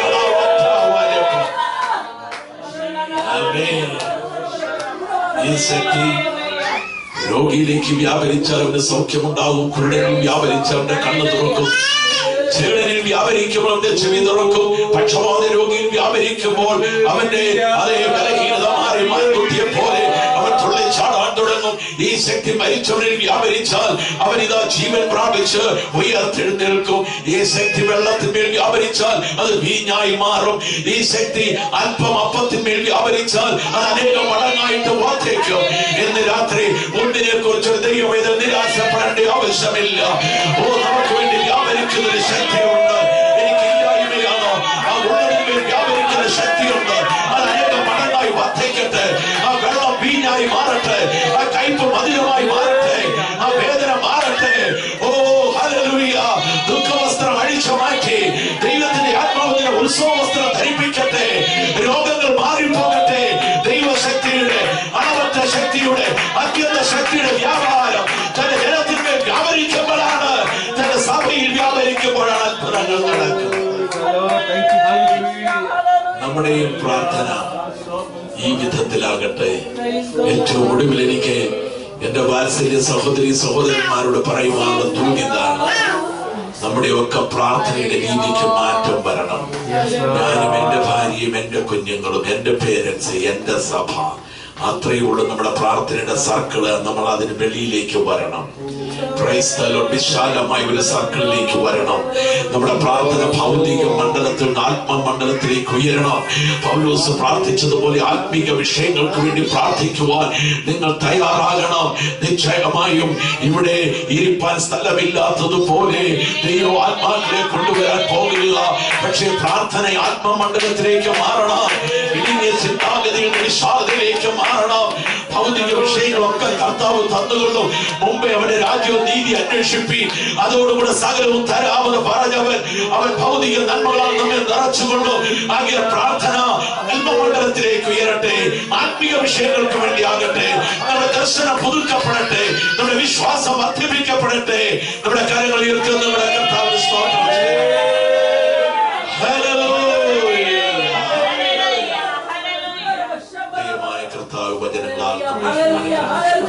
ഈ ശക്തി രോഗിയിലേക്ക് വ്യാപരിച്ചാൽ അവന് സൗഖ്യമുണ്ടാകും. കുരുടനിൽ വ്യാപരിച്ചാൽ അവന്റെ കണ്ണ് തുറക്കും. ചെറുടനിൽ വ്യാപരിക്കുമ്പോൾ അവന്റെ ചെവി തുറക്കും. പക്ഷപാത രോഗിയിൽ വ്യാപരിക്കുമ്പോൾ അവന്റെ അതേ ബലഹീനത മാറി മാൻകുട്ടിയെ പോലെ അവൻ തുള്ളിച്ചാടാൻ തുടങ്ങും. ഈ ശക്തി മരിച്ചവരിൽ വ്യാപരിച്ചാൽ അവൻ ഇതാ ജീവൻ പ്രാപിച്ച് ഉയർത്തെഴുന്നേൽക്കും. ഈ ശക്തി വെള്ളത്തിന്മേൽ വ്യാപരിച്ചാൽ അത് വീഞ്ഞായി മാറും. ഈ ശക്തി അല്പം അപ്പത്തിന്മേൽ വ്യാപരിച്ചാൽ അത് അനേകം മടങ്ങായിട്ട് വർദ്ധിക്കും. ഇന്ന് രാത്രി ഒന്നിനെ കുറിച്ച് ദൈവവേദന നിരാശപ്പെടേണ്ട ആവശ്യമില്ല. ഓ, നമുക്ക് വേണ്ടി വ്യാപരിക്കുന്ന ഒരു ശക്തിയുണ്ട്. എനിക്കില്ലായ്മയാണോ? ആ ഉള്ളിന്മേൽ വ്യാപരിക്കുന്ന ശക്തിയുണ്ട്. അത് അനേകം മടങ്ങായി വർദ്ധിക്കട്ടെ. ആ വെള്ളം വീഞ്ഞായി മാറട്ടെ. ആ കയ്പ് മധുരമായി മാറട്ടെ. ആ വേദന മാറട്ടെ. ഓ ഹല്ലേലൂയ. ദുഃഖവസ്ത്രം അഴിച്ചു മാറ്റി ദൈവത്തിന്റെ ആത്മാവിനെ ഉത്സവവസ്ത്രം ധരിപ്പിക്കട്ടെ. രോഗങ്ങൾ മാറിപ്പോകട്ടെ. ദൈവശക്തിയുടെ അളവറ്റ ശക്തിയുടെ അത്യന്ത ശക്തിയുടെ വ്യാപാരം തന്റെ ജനത്തിന്മേൽ വ്യാപരിക്കുമ്പോഴാണ്, തന്റെ സഭയിൽ വ്യാപരിക്കുമ്പോഴാണ് അത്ഭുതങ്ങൾ നടക്കുന്നത്. നമ്മുടെയും പ്രാർത്ഥന ഈ വിധത്തിലാകട്ടെ. ഏറ്റവും ഒടുവിൽ എനിക്ക് എന്റെ വാത്സല്യ സഹോദരി സഹോദരന്മാരോട് പറയുവാനുള്ള തോന്നിയതാണ്, നമ്മുടെ ഒക്കെ പ്രാർത്ഥനയുടെ രീതിക്ക് മാറ്റം വരണം. ഞാനും എന്റെ ഭാര്യയും എന്റെ കുഞ്ഞുങ്ങളും എന്റെ പേരൻസ് എന്റെ സഭ അത്രയേ ഉള്ളൂ നമ്മുടെ പ്രാർത്ഥനയുടെ സർക്കിള്. നമ്മൾ അതിന് വെളിയിലേക്ക് വരണം. Praise the lord. വിശാലമായ ഒരു സർക്കിളിലേക്ക് വരണം. നമ്മുടെ പ്രാർത്ഥന ഭൗതിക മണ്ഡലത്തിൽ നിന്ന് ആത്മമണ്ഡലത്തിലേക്ക് ഉയരണം. പൗലോസ് പ്രാർത്ഥിച്ചതുപോലെ ആത്മീക വിഷയങ്ങൾക്ക് വേണ്ടി പ്രാർത്ഥിക്കുവാൻ നിങ്ങൾ തയ്യാറാകണം. നിശ്ചയമായും ഇവിടെ ഇരിപ്പാൻ സ്ഥലമില്ലാത്തതുപോലെ ദൈവം ആത്മാക്കളെ കൊണ്ടുവരാൻ പോകില്ല. പക്ഷേ പ്രാർത്ഥന ആത്മമണ്ഡലത്തിലേക്ക് മാറണം. ഇടുങ്ങിയ ചിന്താഗതിയുടെ വിശാലതയിലേക്ക് മാറണം. ഭൗതിക വിഷയങ്ങളൊക്കെ കർത്താവ് തന്നുകൊള്ളും. മുമ്പേ അവന്റെ രാജ്യവും നീതി അന്വേഷിപ്പി, അതോടുകൂടെ സകലവും തരാമെന്ന് പറഞ്ഞവൻ അവൻ ഭൗതിക നന്മകളാൽ നമ്മെ നിറച്ചുകൊള്ളും. ആകിയ പ്രാർത്ഥന ആത്മമണ്ഡലത്തിലേക്ക് ഉയരട്ടെ. ആത്മീയ വിഷയങ്ങൾക്ക് വേണ്ടി ആകട്ടെ. നമ്മുടെ ദർശനം പുതുക്കപ്പെടട്ടെ. നമ്മുടെ വിശ്വാസം വർദ്ധിപ്പിക്കപ്പെടട്ടെ. നമ്മുടെ കരങ്ങൾ ഉയർത്തുന്ന നമ്മുടെ കർത്താവിന്റെ സ്തോത്രം. ദൈവമായ കർത്താവ് വചനങ്ങളാൽ